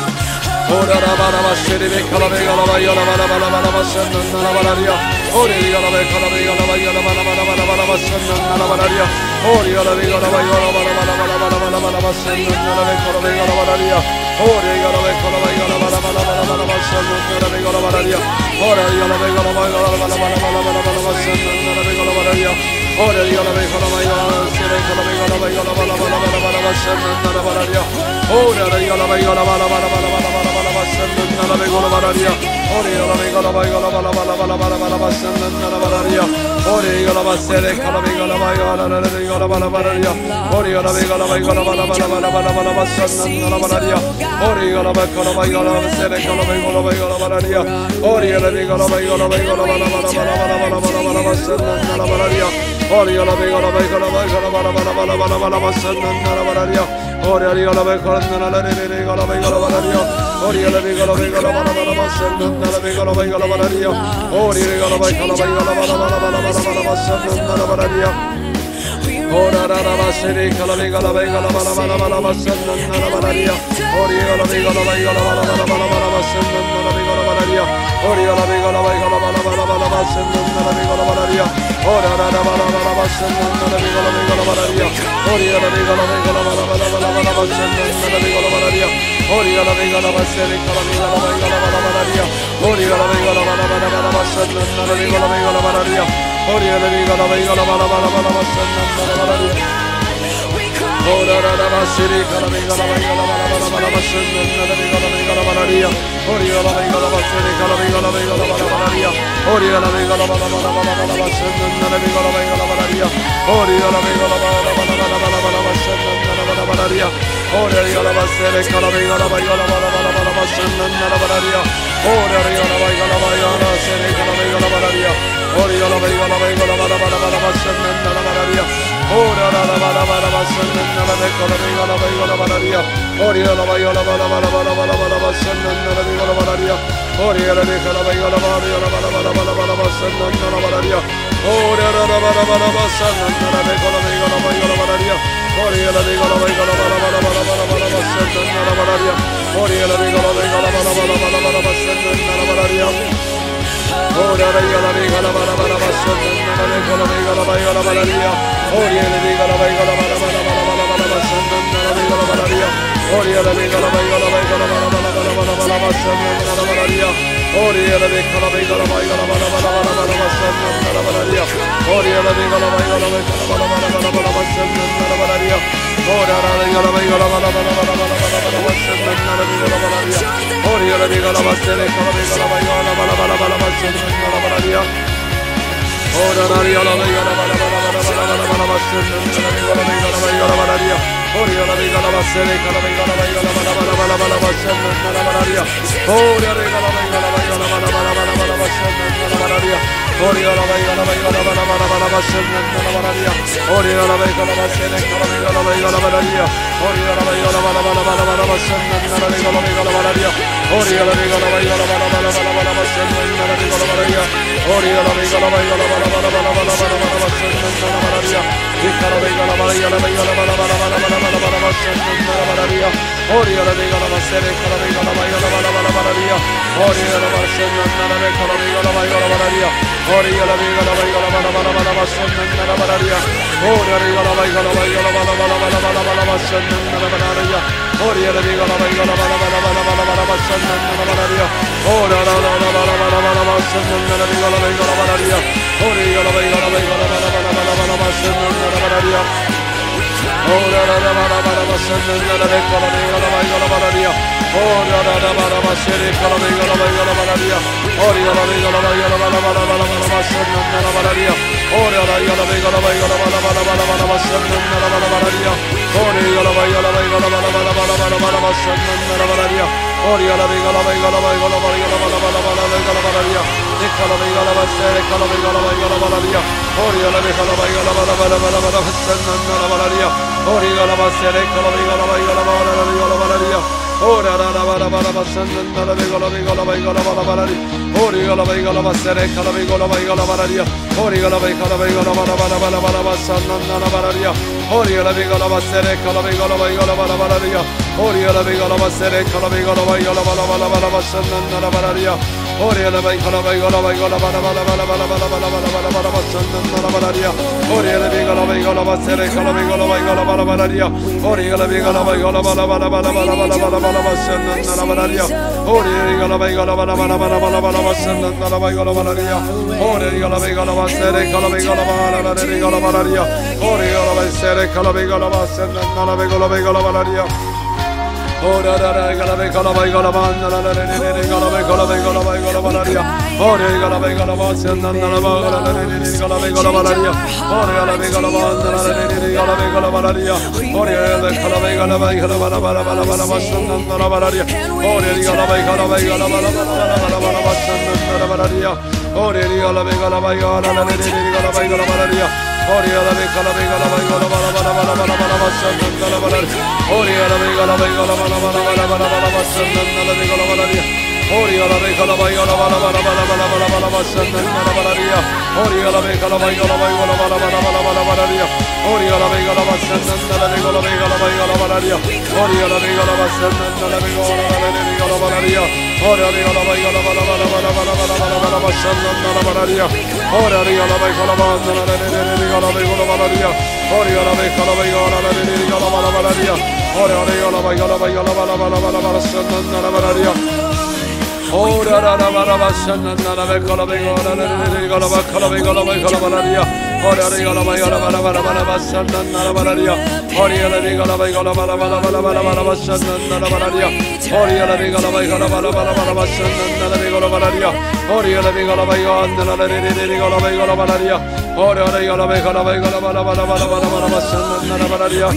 Ora la bala basere be kala be gala be gala bala bala bala basından nara balaria. Oraya gala be kala be gala be gala bala bala bala bala basından nara balaria. Oraya gala be gala be gala bala bala bala bala bala bala basından nara be kala be gala balaria. Oraya gala be kala be gala bala bala bala bala basından nara be gala balaria. Oraya gala be gala be gala bala bala bala bala bala basından nara be gala balaria. Oraya gala be kala be gala sere kala be gala be gala bala bala bala bala basından nara balaria. Oraya gala be gala bala bala bala bala bala bala basından nara be gala balaria. Oraya gala be gala be gala bala bala bala bala bala basından nara balaria. Oraya gala basere kala be gala be gala be gala bala balaria. Oraya gala be gala be gala bala bala bala bala bala basından nara balaria. Oraya gala be kala be gala sere kala be gala be gala balaria. Oraya gala be gala be gala be gala bala bala bala bala bala bala bala basından nara balaria. Oraya gala be gala be gala be gala bala bala bala bala bala basından nara balaria. Oraya gala be gala nara re re gala be gala balaria. Oraya gala be gala be gala bala bala basından nara be gala be gala balaria. Oraya gala be gala be gala bala bala bala bala bala basından nara balaria. Ora ra ra basere kala be gala be gala bala bala bala basından nara balaria. Oraya gala be gala be gala bala bala bala bala basından nara be gala balaria. Oraya gala be gala be gala bala bala bala basından nara be gala balaria. Ora ra ra bala bala basından nara be gala be gala balaria. Oraya gala be gala be gala bala bala bala bala basından nara be gala balaria. Oraya gala be gala basere kala be gala be gala bala balaria. Oraya gala be gala bala bala bala basından nara be gala be gala balaria. Oraya gala be gala be gala bala bala bala basından nara balaria. Ora ra ra basere kala be gala be gala bala bala bala basından nara be gala be gala balaria. Oraya gala be gala basere kala be gala be gala bala balaria. Oraya gala be gala bala bala bala bala basından nara be gala be gala balaria. Oraya gala be gala bala bala bala bala bala basından nara bala balaria. Oraya gala basere kala be gala be gala bala bala bala basından nara balaria. Oraya gala be gala be gala sere kala be gala balaria. Oraya gala be gala be gala bala bala bala basından nara balaria. Ora la la bala bala basından nara be kala be gala be gala balaria. Oraya gala be gala bala bala bala bala bala basından nara be gala balaria. Oraya gala be gala be gala bala bala bala bala bala basından nara balaria. Oraya la la bala bala basından nara be kala be gala be gala balaria. Oraya gala be gala be gala bala bala bala bala bala basından nara balaria. Oraya gala be gala be gala bala bala bala bala basından nara balaria. Ora la gala be gala bala bala basından nara be kala be gala be gala balaria. Oraya gala be gala be gala bala bala bala bala bala basından nara be gala balaria. Oraya gala be gala be gala be gala bala bala bala bala bala basından nara balaria. Oraya gala be gala be gala be gala bala bala bala bala basından nara balaria. Oraya gala be gala be gala be gala bala bala bala bala basından nara balaria. Ora la gala be gala bala bala bala bala bala bala basından nara be gala balaria. Oraya gala be gala basere gala be gala be gala bala bala bala basından nara balaria. Ora la gala be gala bala bala bala bala bala bala basından nara be gala be gala be gala balaria. Oraya gala be gala basere gala be gala be gala bala bala bala bala basından nara balaria. Ora la gala be gala be gala bala bala bala bala basından nara balaria. Oraya gala be gala be gala bala bala bala basından nara balaria. Oraya gala be gala basere gala be gala be gala balaria. Oraya gala be gala bala bala bala bala basından nara be gala be gala balaria. Oraya gala be gala be gala bala bala bala bala basından nara be gala Bararia, Oria la Vega la Vega la Bala Bala Bala Bala Bala Bala Basana Bararia, Ikara Vega la Vega la Vega la Bala Bala Bala Bala Bala Bala Basana Bararia, Oria la Vega la Basere Kala Vega la Vega la Bala Bala Bararia, Oria la Basana la Vega la Vega la Vega la Bararia, Oria la Vega la Vega la Bala Bala Bala Basana Bararia, Oria la Vega la Vega la Bala Bala Bala Bala Bala Basana Bararia, Oria la Vega la Vega la Bala Bala Bala Bala Bala Basana Bararia, Oria la Bala Bala Bala Bala Basana la Vega la Vega la Bararia, Oria la Vega la Vega la Bala Bala Bala Bala Basana Bararia, Oria la Bala Bala Basana la Vega la Vega la Vega la Bararia, Oria la Bala Basere Kala Vega la Vega la Bararia, Oria la Vega la Vega la Bala Bala Bala Bala Basana Bararia, Oria la Vega la Vega la Bala Bala Bala Bala Basana Bararia, Oria la Vega la Vega la Bala Bala Bala Bala Bala Basana Bararia, Oria la Vega la Vega la Vega la Vega la Bala Bala Bala Vega la Bararia, Kala Vega la Basere Kala Vega la Vega la Bararia, Oria la Vega la Vega la Bala Bala Bala Bala Basana Bararia, Oria la Basere Kala Vega la Vega la Bala Bala Bararia, Ora la la la la la basanda la vega la vega la vega la la balari. Ori la vega la basere la vega la vega la balaria. Ori la vega la vega la bala bala bala bala basanda la balaria. Ori la vega la basere la vega la vega la bala balaria. Ori la vega la basere la vega la vega la bala bala bala basanda la balaria. Ori la vega la vega la vega la bala bala bala bala bala bala bala bala bala basanda la balaria. Ori la vega la vega la basere la vega la vega la bala balaria. Ori la vega la vega la bala bala bala bala bala bala bala basanda la balaria. Ori la vega la bala bala bala bala bala basanda la vega la balaria. Ori la vega la basere la vega la bala la vega la balaria. Ori la basere la vega la basanda la vega la vega la balaria. Ora la la la vega la vega la banda la la la la la vega la vega la vega la balaria. Ori la vega la basanda la vega la la la vega la balaria. Ori la vega la banda la la la vega la balaria. Ori la vega la vega la bala bala bala bala basanda la balaria. Ori la vega la vega la bala bala bala bala basanda la balaria. Ori la vega la vega la la la la vega la balaria. Ori la vega la vega la vega la bala bala bala bala bala basanda la balaria. Ori la vega la vega la bala bala bala bala bala basanda la vega la balaria. Ori la vega la vega la bala bala bala bala bala bala basanda la balaria. Ori la vega la vega la vega la bala bala bala bala balaria. Ori la vega la basanda la vega la vega la vega la balaria. Ori la vega la basanda la vega la vega la balaria. Ori la vega la vega la bala bala bala bala bala bala bala basanda la balaria. Ori la vega la vega la banda la vega la vega la balaria. Ori la vega la vega la vega la bala balaria. Ori la vega la vega la vega la bala bala bala bala basanda la balaria. Ora la la la basanda la vega la vega la vega la vega la vega la vega la balaria. Ora la vega la vega la bala bala bala basanda la balaria. Ori la vega la vega la bala bala bala bala bala basanda la balaria. Ori la vega la vega la bala bala bala basanda la vega la balaria. Ori la vega la vega la vega la vega la balaria. Ori la vega la vega la vega la bala bala bala bala bala basanda la balaria.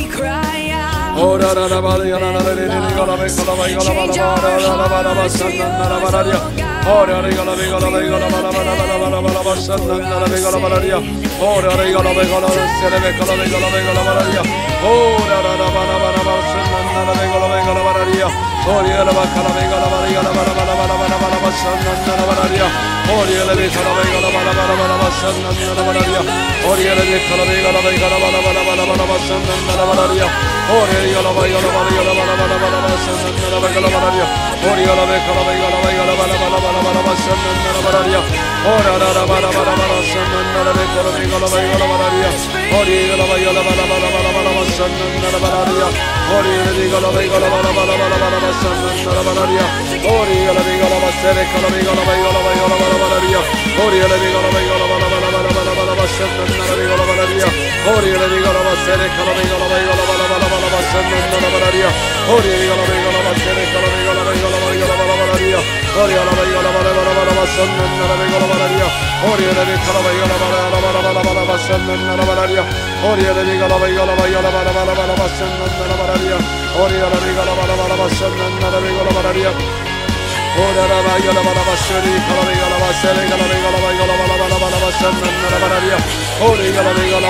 Ora la la bala la la la la la vega la vega la bala bala bala basanda la balaria. Ora la vega la vega la vega la bala bala bala bala bala basanda la vega la balaria. Ora la vega la vega la se le vega la vega la vega la balaria. Ora la la bala bala basanda la vega la vega la balaria. Ora la vega la vega la bala la bala bala bala bala bala basanda la balaria. Ora la vega la vega la bala bala bala basanda la balaria. Ora la vega la vega la vega la bala bala bala bala basanda la balaria. Ora la vega la vega la bala bala bala basanda la vega la balaria. Ora la vega la vega la vega la bala bala bala bala basanda la balaria. Ora la la bala bala bala basanda la vega la vega la vega la balaria. Ora la vega la bala bala bala bala basanda la balaria. Ora la vega la vega la bala bala bala bala basanda la balaria. Ora la vega la basere la vega la vega la vega la balaria. Ora la vega la vega la bala bala bala bala bala basanda la vega la balaria. Ora la vega la basere la vega la vega la bala bala bala basanda la balaria. Ora la vega la basere la vega la vega la vega la bala balaria. Ora la vega la bala bala bala basanda la vega la balaria. Ora la vega la vega la bala bala bala bala basanda la balaria. Ora la vega la vega la vega la bala bala bala basanda la balaria. Ora la vega la bala bala basanda la vega la balaria. Ora la vega la bala basere la vega la basere la vega la vega la bala bala bala Bararia, Holy Galabigala,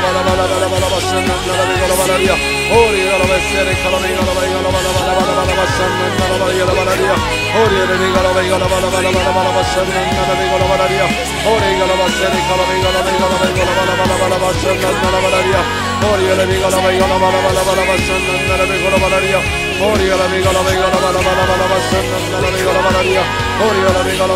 Bararia, Holy Galabasere, Calabigala, Bararia, Holy Galabigala, Bararia, Holy Galabasere, Calabigala, Bararia, Holy Galabigala, Bararia, Holy Galabigala, Bararia, Holy Galabigala,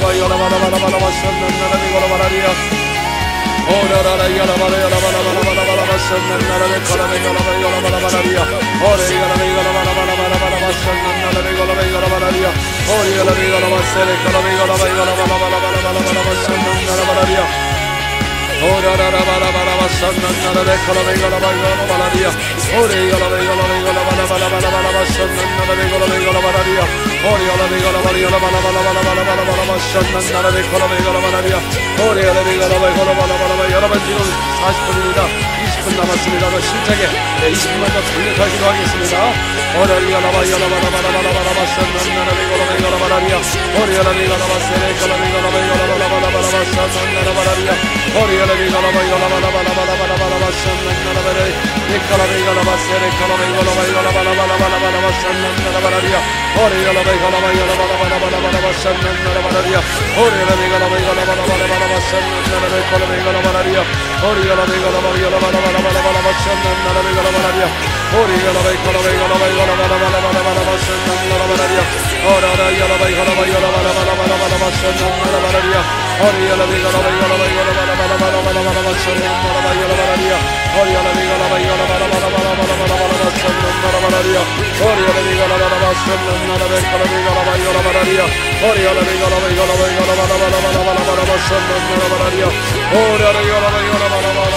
Bararia, Ora la la la la la la la la la la la sanna la la la la la la la la Ora la la la la la la la la sanna la la la la la la Ora la la la la sere la la la la la la la sanna la la la Ora la la la la la sanna la la la la la la la Ora la la la la la la la la sanna la la la la la la Ora la la la la la la la la sanna la la la la la Ora la la la la la 여러분 지금 사십 분입니다. 이십 분 남았습니다. 더 힘차게 네, 이십 분만 더 돌려가기로 하겠습니다. 어려리가라바 여라바라바라바라바라바 산나나라리고라바라바라리야 어리야라리가라바 세레가라리가라바 여라바라바라바라바 산나나라바라리야 어리야라리가라바 여라바라바라바라바라바라바 산나나라바라리 니카라리가라바 세레가라바 여라바라바라바라바라바라바 산나나라바라리야 어리야라바 여라바 여라바라바라바라바라바 산나나라바라리야 어리야라리가라바 여라바라바라바라바 산나나라바라리야 Ori la vega la varia la la la la la la sanna la vega la varia Ori la vega la vega la vega la la la la la sanna la varia Ora la ya la vega la vega la la la la la sanna la varia Ori la vega la vega la vega la la la la la sanna la varia Ori la vega la vega la la la la la sanna la varia Ori la vega la la la sanna la vega la vega la vega la varia Ori la vega la vega la vega la la la la la sanna la varia Ora la ya la vega la la la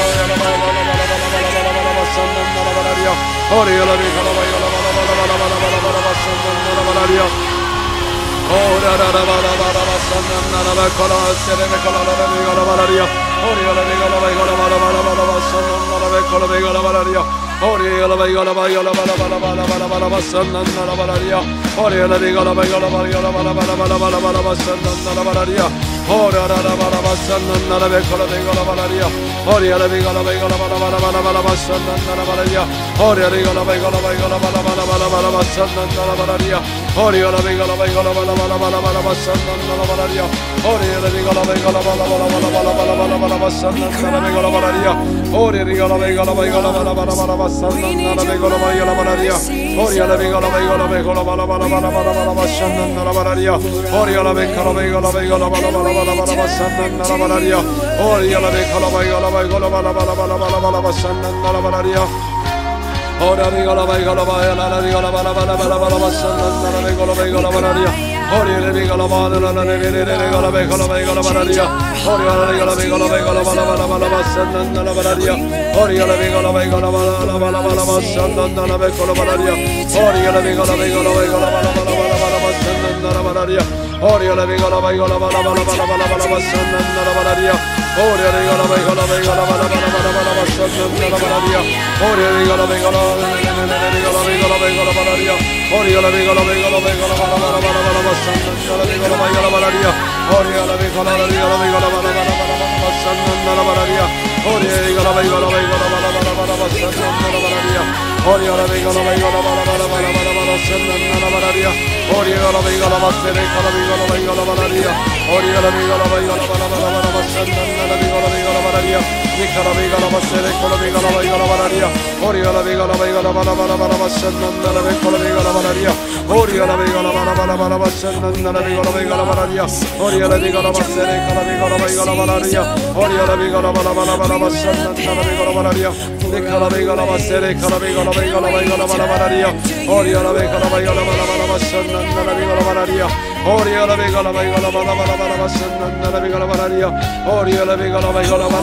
Ori la vega la vega la la sanna la Ora la la la la sanna la vega la sere vega la la vega la varia Ori la vega la vega la la la sanna la vega la vega la varia Ori la vega la vega la la la sanna la varia Ori la vega la vega la varia la la la sanna la varia Ora la la la la sanna la vega la vega la varia Ori la vega la vega la la la sanna la varia Ori la vega la vega la vega la la la sanna la varia Ori la vega la vega la la la sanna la varia Ori la vega la vega la la la sanna la vega la varia Ori la vega la vega la vega la la la sanna la vega la varia Ori la vega la vega la vega la la la sanna la varia Ori la vega la vega la vega la la la sanna la varia Ori la vega la vega la vega la la la sanna la varia Ora la la vega la vega la la la la sanna la vega la vega la varia Ori la vega la vega la la la la vega la vega la varia Ori la vega la vega la vega la la la sanna la varia Ori la vega la vega la la la sanna la vega la varia Ori la vega la vega la vega la la sanna la varia Ori la vega la vega la la la sanna la varia Ori la vega la vega la vega la la la sanna la varia Ori la vega la vega la la la vega la vega la varia Ori la vega la vega la vega la la la sanna la vega la vega la varia Ori la vega la vega la vega la la sanna la varia Ori la vega la vega la vega la la la sanna la varia Ori la vega la vega la la la sanna la varia Ori la vega la basere la vega la vega la varia Ori la vega la vega la la la sanna la vega la vega la varia Nika la vega la basere la vega la vega la varia Ori la vega la vega la la la sanna la vega la vega la varia Ori la vega la la la sanna la vega la vega la varia Ori la vega la basere la vega la vega la varia Ori la vega la la la sanna la vega la varia Nika la vega la basere la vega la vega la vega la varia Ori la vega la vega la la sanna la vega la varia Ori la vega la vega la la sanna la vega la varia Ori la vega la vega la la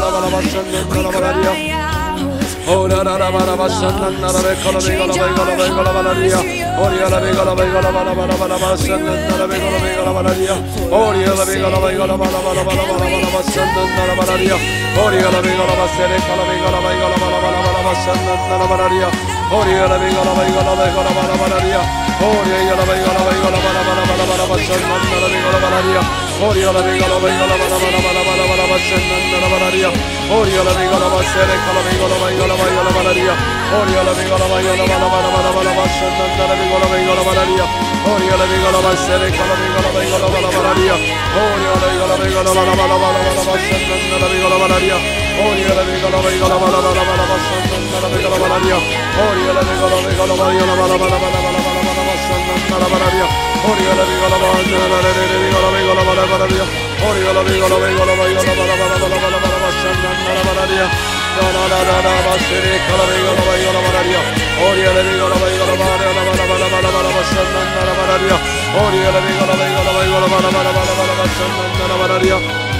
sanna la varia Ora la la la la sanna la vega la vega la vega la vega la varia Ori la vega la vega la la la sanna la vega la vega la varia Ori la vega la vega la la la sanna la varia Ori la vega la basere la vega la vega la la sanna la varia Ori la vega la vega la vega la varia Ori la vega la vega la la la sanna la vega la varia Ori la vega la vega la la la bassanna bararia. Oria la vigola bassere cala vigola vigola vigola bararia. Oria la vigola vigola bala bala bala bala bassanna la vigola vigola bararia. Oria la vigola bassere cala vigola vigola bala bararia. Oria la vigola vigola bala bala bala bala bassanna la vigola bararia. Oria la vigola vigola bala bala bala bassanna la vigola bararia. Oria la vigola vigola vigola bala bala bala bala bala bassanna la bararia. Oria la vigola vigola vigola vigola bala bararia. Oria la vigola vigola vigola bala bala bala bala bala bassanna la bararia. Da da da da da bassere cala vigola vigola bararia. Oria la vigola vigola bala bala bala bala bala bassanna la bararia. Oria la vigola vigola vigola bala bala bala bala bassanna la bararia.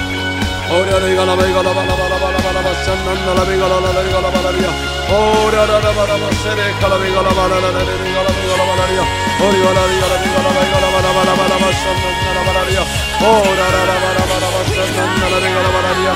Oria la vigola vigola bala bala bala bala bassanna la vigola la vigola bararia. Oria la la bala bassere cala vigola bala la vigola vigola bararia. Oria la vigola vigola vigola bala bala bala bassanna la bararia. Oria la la bala bala bassanna la vigola bararia.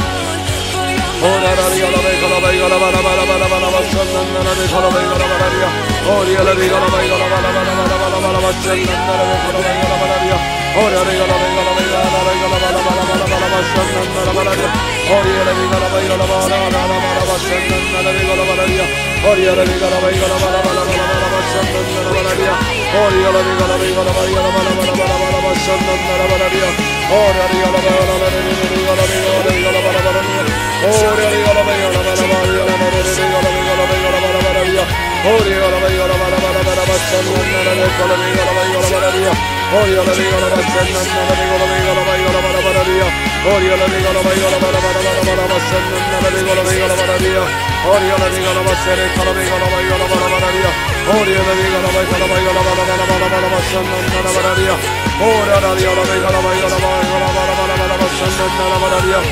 Oria la vigola vigola vigola bala bala bala bala bassanna la vigola vigola bararia. Oria la vigola vigola bala bala bala bala bala bassanna la vigola vigola bararia. Oria la vigola vigola vigola vigola bala bala bala bala bassanna la bararia. Oria la vigola vigola bala bala bala bassanna la vigola bararia. Oria la vigola vigola bala bala bala bala bassanna la bararia. Oria la vigola vigola vigola bala bala bala bala bassanna la bararia. Oria la vigola vigola vigola vigola bala bala. Oria la vigola vigola bala bala vigola vigola vigola bala bararia. Oria la vigola bala bala bala bassanna la vigola vigola vigola bararia. Oria la vigola bassanna la vigola vigola vigola bala bararia. Oria la vigola vigola bala bala bala bala bassanna la vigola vigola bararia. Oria la vigola bassere cala vigola vigola bala bararia. Oria la vigola vigola vigola bala bala bala bala bassanna la bararia. Oria la vigola vigola vigola vigola bala bala bala bassanna la bararia.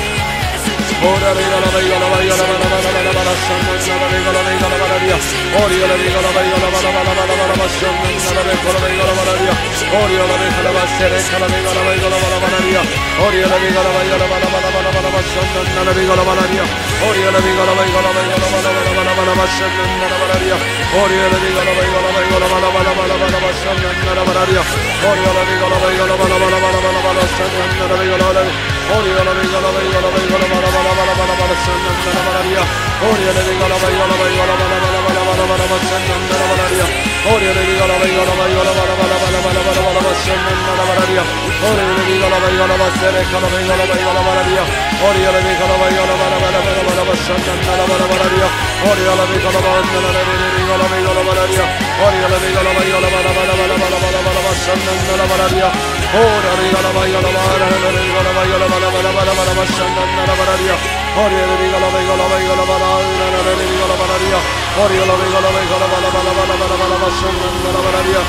Oria la vigola vigola vigola bala bala bala bala bassanna la vigola vigola bararia. Oria la vigola vigola bala bala bala bala bassanna la vigola vigola bararia. Oria la vigola bassere cala vigola vigola bala bararia. Oria la vigola vigola bala bala bala bala bassanna la vigola bararia. Oria la vigola vigola vigola bala bala bala bala bassanna la bararia. Oria la vigola vigola vigola bala bala bala bala bassanna la bararia. Oria la vigola vigola bala bala bala bala bala bassanna la vigola bararia. Oria la vigola vigola vigola bala bala bala bala bassanna la bararia. Oria la vigola vigola vigola bala bala bala bala bala bassanna la bararia. Oria la vigola vigola vigola bala bala bala bala bala bala bassanna la bararia. Oria la vigola vigola bassere cala vigola vigola bararia. Oria la vigola vigola bala bala bala bala bassanna la bararia. Oria la vigola vigola vigola vigola bararia. Oria la vigola vigola bala bala bala bala bala bala bassanna la bararia. Oria la vigola vigola bala bala vigola vigola bala bala bala bala bassanna la bararia. Oria la vigola vigola vigola bala bala vigola bararia. Oria la vigola vigola bala bala bala bala bala bassanna la bararia.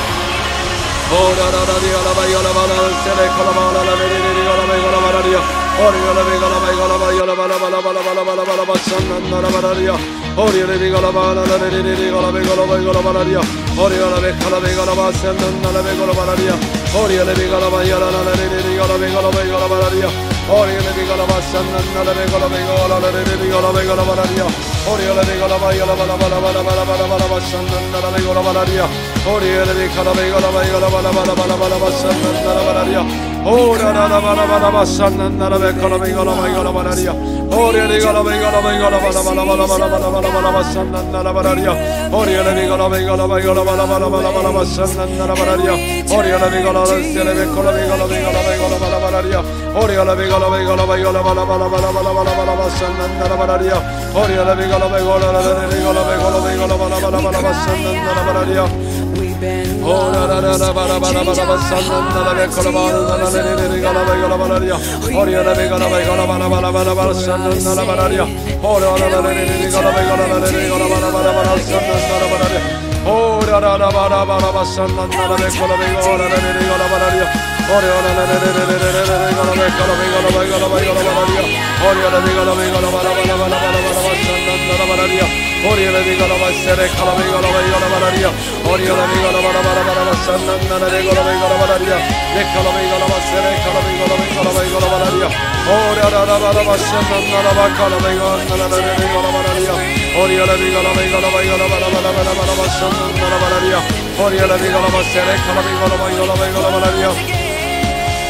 Oria la vigola vigola bala sere cala bala la vigola vigola bararia. Oria la vigola vigola vigola bala bala bala bala bala bala bassanna la bararia. Oria la vigola bala la vigola vigola vigola bararia. Oria la vigola vigola bassanna la vigola bararia. Oria la vigola vigola la vigola vigola vigola bararia. Oria la vigola bassanna la vigola vigola la vigola vigola bararia. Oria la vigola vigola bala bala bala bala bala bala bassanna la vigola bararia. Oria la vigola vigola vigola bala bala bala bala bassanna la bararia. Oria la bala bala bassanna la vigola vigola vigola bararia. Oria la vigola vigola vigola bala bala bala bala bala bala bala bassanna la bararia. Oria la vigola vigola vigola bala bala bala bala bassanna la bararia. Oria la vigola la vigola vigola vigola vigola bala bararia. Oria la vigola vigola vigola bala bala bala bala bala bala bassanna la bararia. Oria la vigola vigola la vigola vigola vigola bala bala bala bassanna la bararia. Oria la la bala bala bala bassanna la vigola bala la vigola vigola bararia. Oria la vigola vigola bala bala bala bassanna la bararia. Oria la la vigola vigola la vigola bala bala bala bassanna la bararia. Oria la la bala bala bassanna la vigola vigola la vigola bararia. Oria la la vigola vigola vigola vigola vigola bararia. Oria la vigola vigola bala bala bala bala bala bassanna la bararia. Oria la vigola bassere cala vigola vigola bararia. Oria la vigola bala bala bala bassanna la vigola vigola bararia. Le cala vigola bassere cala vigola vigola vigola bararia. Oria la la bala bassanna la bacala vigola la vigola bararia. Oria la vigola vigola vigola bala bala bala bala bassanna la bararia. Oria la vigola bassere cala vigola vigola vigola bararia.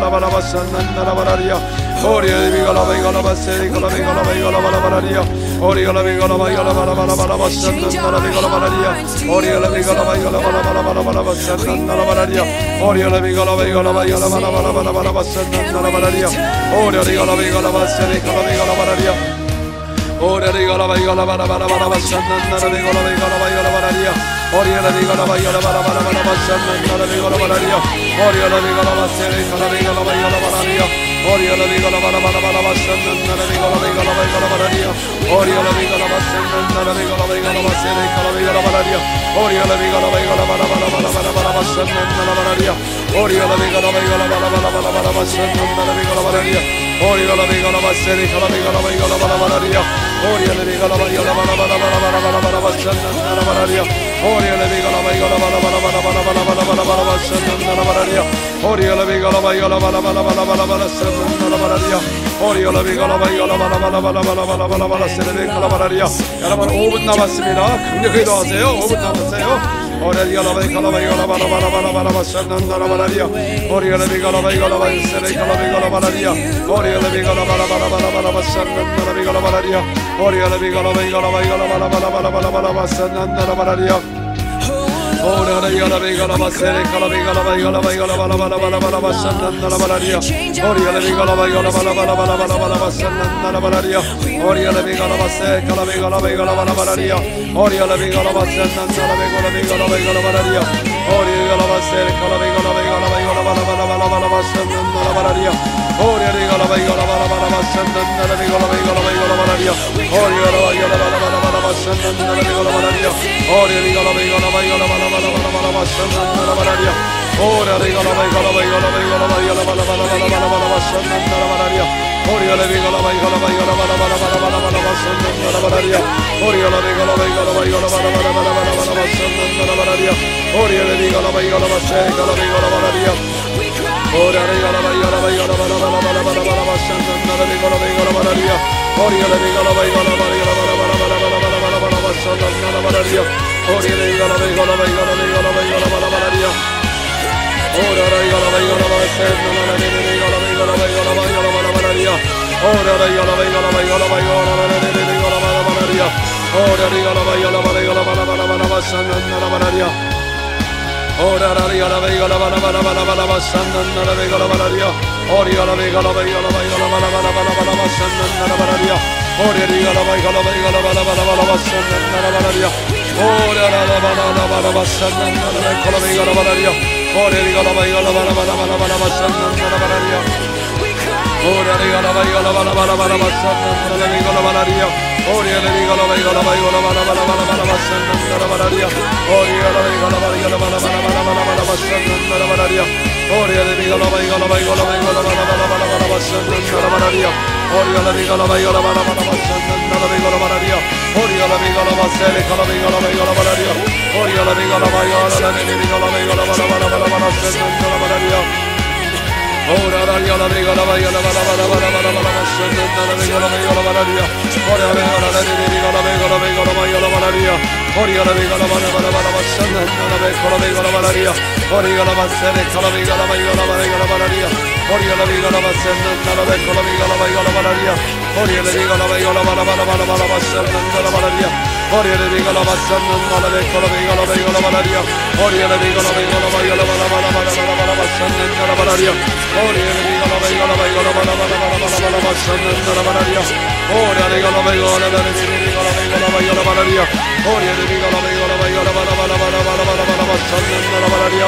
bala bala basandara balaria. Ori ala bigala bigala basere kala bigala bigala bala balaria. Ori ala bigala bigala bala bala bala basandara bigala balaria. Ori ala bigala bigala bala bala bala bala basandara balaria. Ori ala bigala bigala bigala bala bala bala bala basandara balaria. Ori ala bigala bigala basere kala bigala balaria. Ori ala bigala bigala bala bala bala basandara bigala bigala bigala balaria. Ori ala bigala bigala bala bala bala basandara bigala balaria. Ori ala bigala basere kala bigala bigala balaria. Ori ala bigala bala bala bala basandara bigala bigala bigala balaria. Ori ala bigala basandara bigala bigala basere kala bigala balaria. Ori ala bigala bigala bala bala bala bala bala basandara balaria. Ori ala bigala bigala bala bala bala bala basandara bigala balaria. Ori ala bigala basere kala bigala bigala bala balaria. Ori ala bigala bigala bala bala bala bala bala bala basandara balaria. Ori ala bigala bigala bala bala bala bala bala bala bala bala basandara balaria. Ori ala bigala bigala bala bala bala bala bala basandara balaria. Ori ala bigala bigala bala bala bala bala bala bala bala basandara balaria. 여러분 오 분 남았습니다. 강력히 기도하세요. 오 분 남았어요. Ori ala bigala bigala bala bala bala bala basandara balaria. Ori ala bigala bigala basandara bigala balaria. Ori ala bigala bala bala bala bala basandara bigala balaria. Ori ala bigala bigala bigala bala bala bala bala bala basandara balaria. Ora la yala bega la basere kala bega la bega la bega la bala bala bala bala basanda la balaria. Ori la bega la bega la bala bala bala bala bala basanda la balaria. Ori la bega la basere kala bega la bega la bala balaria. Ori la bega la basanda la bega la bega la bega la balaria. Ori la basere kala bega la bega la bega la bala bala bala bala basanda la balaria. Ori la bega la bala bala basanda la bega la bega la bega la balaria. Ori la bega la bala bala bala basanda la bega la balaria. Ori la bega la bega la bala bala bala bala basandara balaria. Ora regala regala regala regala regala bala bala bala bala bala basandara balaria. Ora regala regala regala bala bala bala bala bala basandara balaria. Ora regala regala regala bala bala bala bala bala basandara balaria. Ora regala regala basandara regala balaria. Ora regala regala regala bala bala bala bala bala basandara regala regala balaria. Ora regala regala regala bala bala bala bala bala bala bala basandara balaria. Ori regala regala regala regala regala bala balaria. Ora regala regala basandara regala regala regala regala bala balaria. Ora regala regala regala regala regala bala balaria. Ora regala regala regala bala bala bala basandara balaria. Ora regala regala bala bala bala bala basandara regala balaria. Ori regala regala regala bala bala bala bala basandara balaria. Ori regala regala regala bala bala bala basandara balaria. Ora la la la la la la basandara la kola regala balaria. Ora regala regala bala bala bala bala basandara balaria. Ora regala regala bala bala bala basandara la regala balaria. Ora regala regala regala bala bala bala bala basandara balaria. Ora regala regala bala bala bala bala bala basandara balaria. Ora regala regala regala regala bala bala bala bala basandara balaria. Ora regala regala bala bala basandara regala balaria. Ori ala regala basere kala regala regala balaria. Ori ala regala regala la regala regala bala bala bala bala basandara balaria. Ora regala regala regala bala bala bala bala bala basandara regala regala balaria. Ori ala regala regala regala regala regala balaria. Ori ala regala bala bala bala basandara regala regala balaria. Ori ala basere kala regala regala regala balaria. Ori ala regala basandara regala regala regala balaria. Ori ala regala regala bala bala bala bala basandara balaria. Ori ala regala basandara regala regala regala balaria. Ori ala regala regala regala bala bala bala bala bala basandara balaria. Ori ala regala regala regala bala bala bala bala bala basandara balaria. Ori ala regala regala regala regala regala balaria. Ori ala regala regala regala bala bala bala bala bala bala basandara balaria.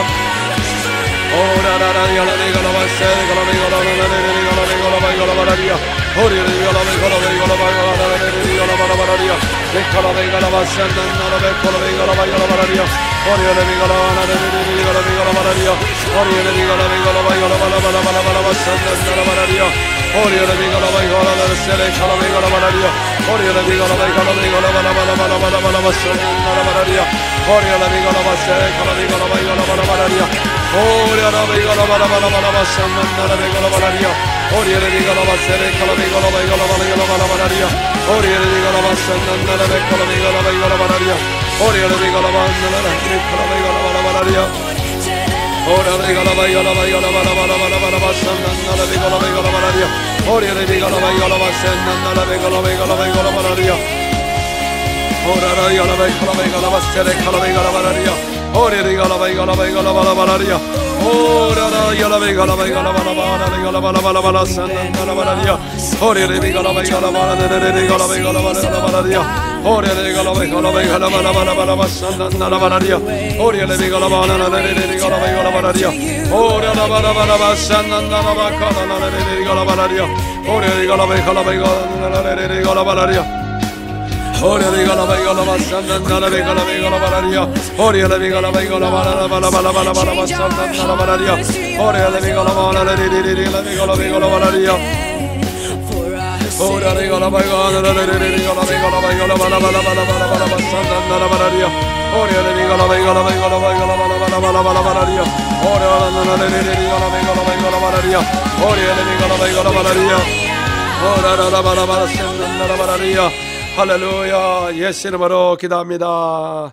Ora la la la regala basere regala regala regala regala regala balaria. Ori regala regala regala regala regala bala balaria. Regala regala basandara regala regala regala balaria. Ori regala regala regala balaria. Ori regala regala regala bala bala bala bala basandara balaria. Ori regala regala basere regala regala balaria. Ori regala regala regala bala bala bala bala bala basandara balaria. Ori regala basere regala regala regala bala balaria. Ori regala bala bala bala basandara regala balaria. Ori regala basere regala regala regala regala bala balaria. Ori regala basandara regala regala regala balaria. Ori regala basandara regala regala bala balaria. 할렐루야. 예수 이름으로 기도합니다.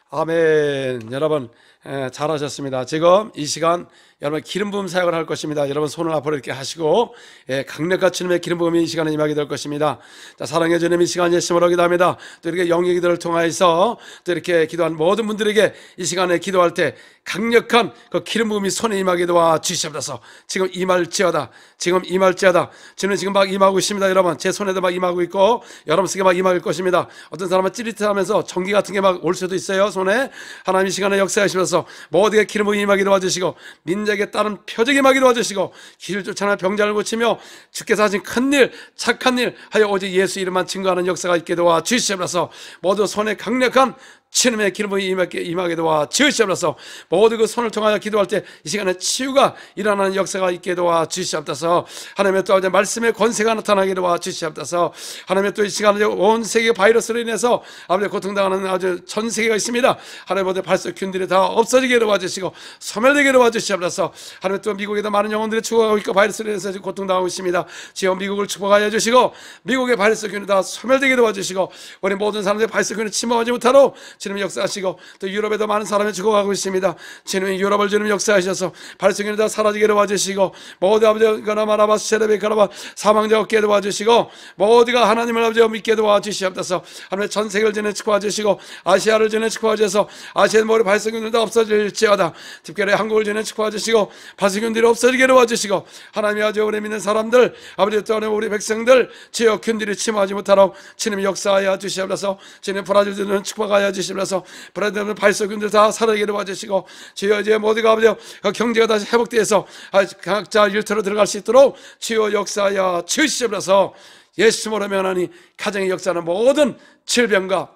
아멘. 여러분 잘하셨습니다. 지금 이 시간 여러분 기름 부음 사역을 할 것입니다. 여러분 손을 앞으로 이렇게 하시고 예, 강력한 주님의 기름 부음이 이 시간에 임하게 될 것입니다. 자, 사랑의 주님, 이 시간 예수 이름으로 기도합니다. 또 이렇게 영의 기도를 통하여서 또 이렇게 기도한 모든 분들에게 이 시간에 기도할 때 강력한 그 기름 부음이 손에 임하게 도와 주시옵소서. 지금 임할지어다. 지금 임할지어다. 주는 지금 막 임하고 있습니다. 여러분 제 손에도 막 임하고 있고 여러분 속에 막 임할 것입니다. 어떤 사람은 찌릿하면서 전기 같은 게 막 올 수도 있어요. 손에. 하나님 이 시간에 역사하시면서 모두의 기름 부음이 임하게 도와주시고 민족에 따른 표적이 임하게 도와주시고 길을 쫓아나 병자를 고치며 주께서 하신 큰일 착한 일 하여 오직 예수 이름만 증거하는 역사가 있게 도와 주시옵소서. 모두 손에 강력한 주님의 기름이 임하게, 임하게 도와 주시옵소서. 모두 그 손을 통하여 기도할 때 이 시간에 치유가 일어나는 역사가 있게 도와 주시옵소서. 하나님의 또 아버지 말씀의 권세가 나타나게 도와 주시옵소서. 하나님의 또 이 시간에 온 세계 바이러스로 인해서 아버지 고통당하는 아주 전 세계가 있습니다. 하나님의 모든 발석균들이 다 없어지게 도와주시고 소멸되게 도와주시옵소서. 하나님의 또 미국에도 많은 영혼들이 죽어가고 있고 바이러스로 인해서 고통당하고 있습니다. 지금 미국을 축복하여 주시고 미국의 바이러스균이 다 소멸되게 도와주시고 우리 모든 사람들의 바이러스균을 침몰하지 못하도록 주님 역사하시고 또 유럽에도 많은 사람이 죽어가고 있습니다. 주님이 유럽을 주님 역사하셔서 발생이 다 사라지게 도와주시고 모두 아버지 가나마라바 세레베 가나바 사망자 없게 도와주시고 모두가 하나님을 아버지 믿게 도와주시옵소서. 하나님의 전 세계를 전에 축복하주시고 아시아를 전에 축복하셔서 아시아의 모든 발생균들 다 없어질지어다. 특별히 한국을 전에 축복하주시고 발생균들이 없어지게 도와주시고 하나님이 아주 우리 믿는 사람들 아버지 또 우리 백성들 지역 균들이 침하지 못하도록 주님 역사하여 주시옵소서. 주님 브라질들은 축복하여 주시옵소서. 그래서 브라질의 발석균들 다 사라지게 도와주시고 주여 이제 모두가 아버지 경제가 다시 회복되어서 각자 일터로 들어갈 수 있도록 주여 역사하여 주시옵소서. 예수 이름으로 명하니 가정의 역사는 모든 질병과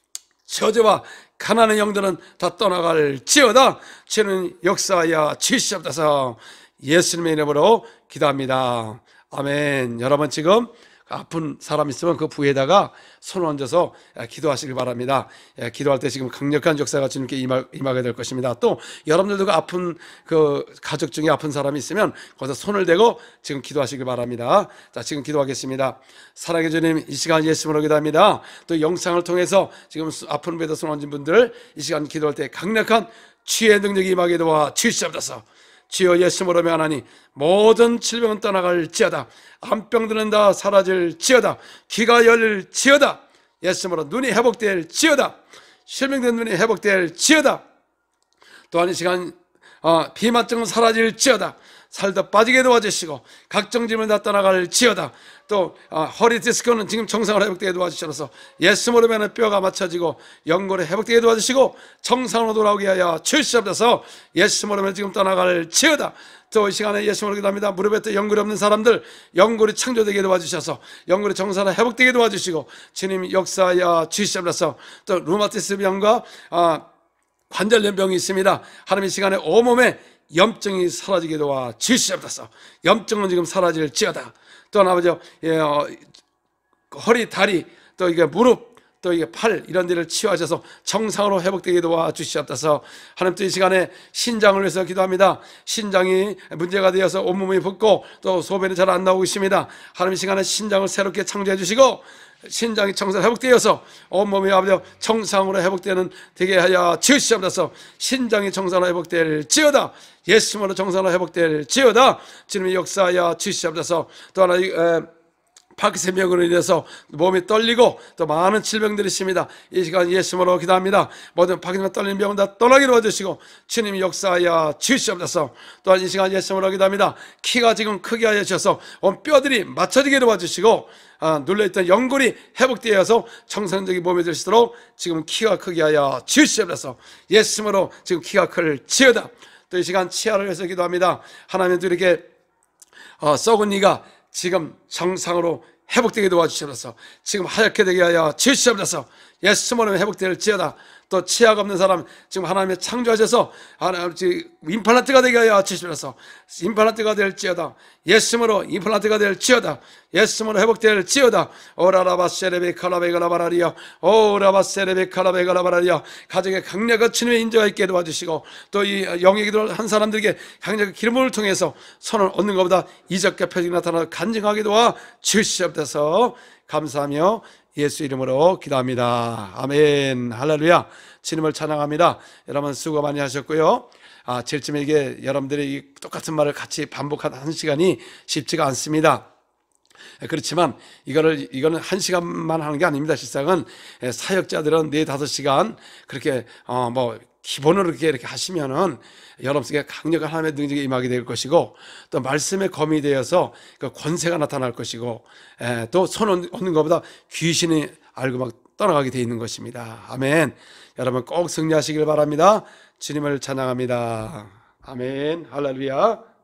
저주와 가난의 영들은 다 떠나갈지어다. 주는 역사하여 주시옵소서. 예수님의 이름으로 기도합니다. 아멘. 여러분 지금 아픈 사람 있으면 그 부에다가 손을 얹어서 기도하시길 바랍니다. 기도할 때 지금 강력한 역사가 주님께 임하게 될 것입니다. 또 여러분들도 그 아픈 그 가족 중에 아픈 사람이 있으면 거기서 손을 대고 지금 기도하시길 바랍니다. 자, 지금 기도하겠습니다. 사랑의 주님, 이 시간 예수님으로 기도합니다. 또 영상을 통해서 지금 아픈 배에 손 얹은 분들 이 시간 기도할 때 강력한 치유의 능력이 임하게 도와 주시옵소서. 주여 예수님으로 명하니 모든 질병은 떠나갈지어다. 암병들은 다 사라질지어다. 귀가 열릴지어다. 예수님으로 눈이 회복될지어다. 실명된 눈이 회복될지어다. 또한 이 시간 어, 비만증은 사라질지어다. 살도 빠지게 도와주시고 각종 질병은 다 떠나갈지어다. 또 어, 허리 디스크는 지금 정상으로 회복되게 도와주셔서 예수 모르면 뼈가 맞춰지고 연골이 회복되게 도와주시고 정상으로 돌아오게 하여 주시옵소서. 예수 모르면 지금 떠나갈지어다. 또 이 시간에 예수 모르게 합니다. 무릎에 또 연골이 없는 사람들 연골이 창조되게 도와주셔서 연골이 정상으로 회복되게 도와주시고 주님 역사하여 주시옵소서. 또 루마티스 병과 어, 관절염 병이 있습니다. 하나님 이 시간에 온몸에 염증이 사라지게 도와 주시옵소서. 염증은 지금 사라질지어다. 또 아버지 예, 어, 허리, 다리, 또 이게 무릎, 또 이게 팔 이런 데를 치유하셔서 정상으로 회복되게 도와주시옵소서. 하나님 또 이 시간에 신장을 위해서 기도합니다. 신장이 문제가 되어서 온몸이 붓고 또 소변이 잘 안 나오고 있습니다. 하나님 이 시간에 신장을 새롭게 창조해 주시고 신장이 정상 회복되어서 온몸이 아버지 정상으로 회복되는 되게 하여 주시옵소서. 신장이 정상으로 회복될지어다. 예수님으로 정상으로 회복될지어다. 주님의 역사하여 주시옵소서. 또 하나 에, 파키세병으로 인해서 몸이 떨리고 또 많은 질병들이 있습니다. 이 시간 예수님으로 기도합니다. 모든 파키세병 떨리는 병은 다 떠나게 도와주시고 주님이 역사하여 주시옵소서. 또한 이 시간 예수님으로 기도합니다. 키가 지금 크게 하여 주셔서 온 뼈들이 맞춰지게 도와주시고 아, 눌려있던 연골이 회복되어서 정상적인 몸이 될 수 있도록 지금 키가 크게 하여 주시옵소서. 예수님으로 지금 키가 클지어다. 또 이 시간 치아를 위해서 기도합니다. 하나님도 이렇게 어, 썩은 이가 지금 정상으로 회복되게 도와주시옵소서. 지금 하얗게 되게 하여 주시옵소서. 예수님으로 회복될지어다. 또 치아가 없는 사람 지금 하나님의 창조하셔서 하나님 임플란트가 되게 하여 주시옵소서. 임플란트가 될지어다. 예수님으로 임플란트가 될지어다. 예수님으로 회복될지어다. 오라라바세레베 칼라베가라바라리아 오라바세레베 칼라베가라바라리아 가정에 강력한 주님의 인자가 있게 도와주시고 또 이 영의 기도를 한 사람들에게 강력한 기름을 통해서 선을 얻는 것보다 이적과 표적이 나타나 간증하게 도와 주시옵소서. 감사하며 예수 이름으로 기도합니다. 아멘. 할렐루야. 주님을 찬양합니다. 여러분 수고 많이 하셨고요. 아, 제일 처음에 이게 여러분들이 똑같은 말을 같이 반복하는 한 시간이 쉽지가 않습니다. 그렇지만 이거를 이거는 한 시간만 하는 게 아닙니다. 실상은 사역자들은 네 다섯 시간 그렇게 어 뭐 기본으로 이렇게 이렇게 하시면은 여러분 속에 강력한 하나님의 능력이 임하게 될 것이고 또 말씀의 검이 되어서 그 권세가 나타날 것이고 에, 또 손 얻는 것보다 귀신이 알고 막 떠나가게 돼 있는 것입니다. 아멘. 여러분 꼭 승리하시길 바랍니다. 주님을 찬양합니다. 아멘. 할렐루야.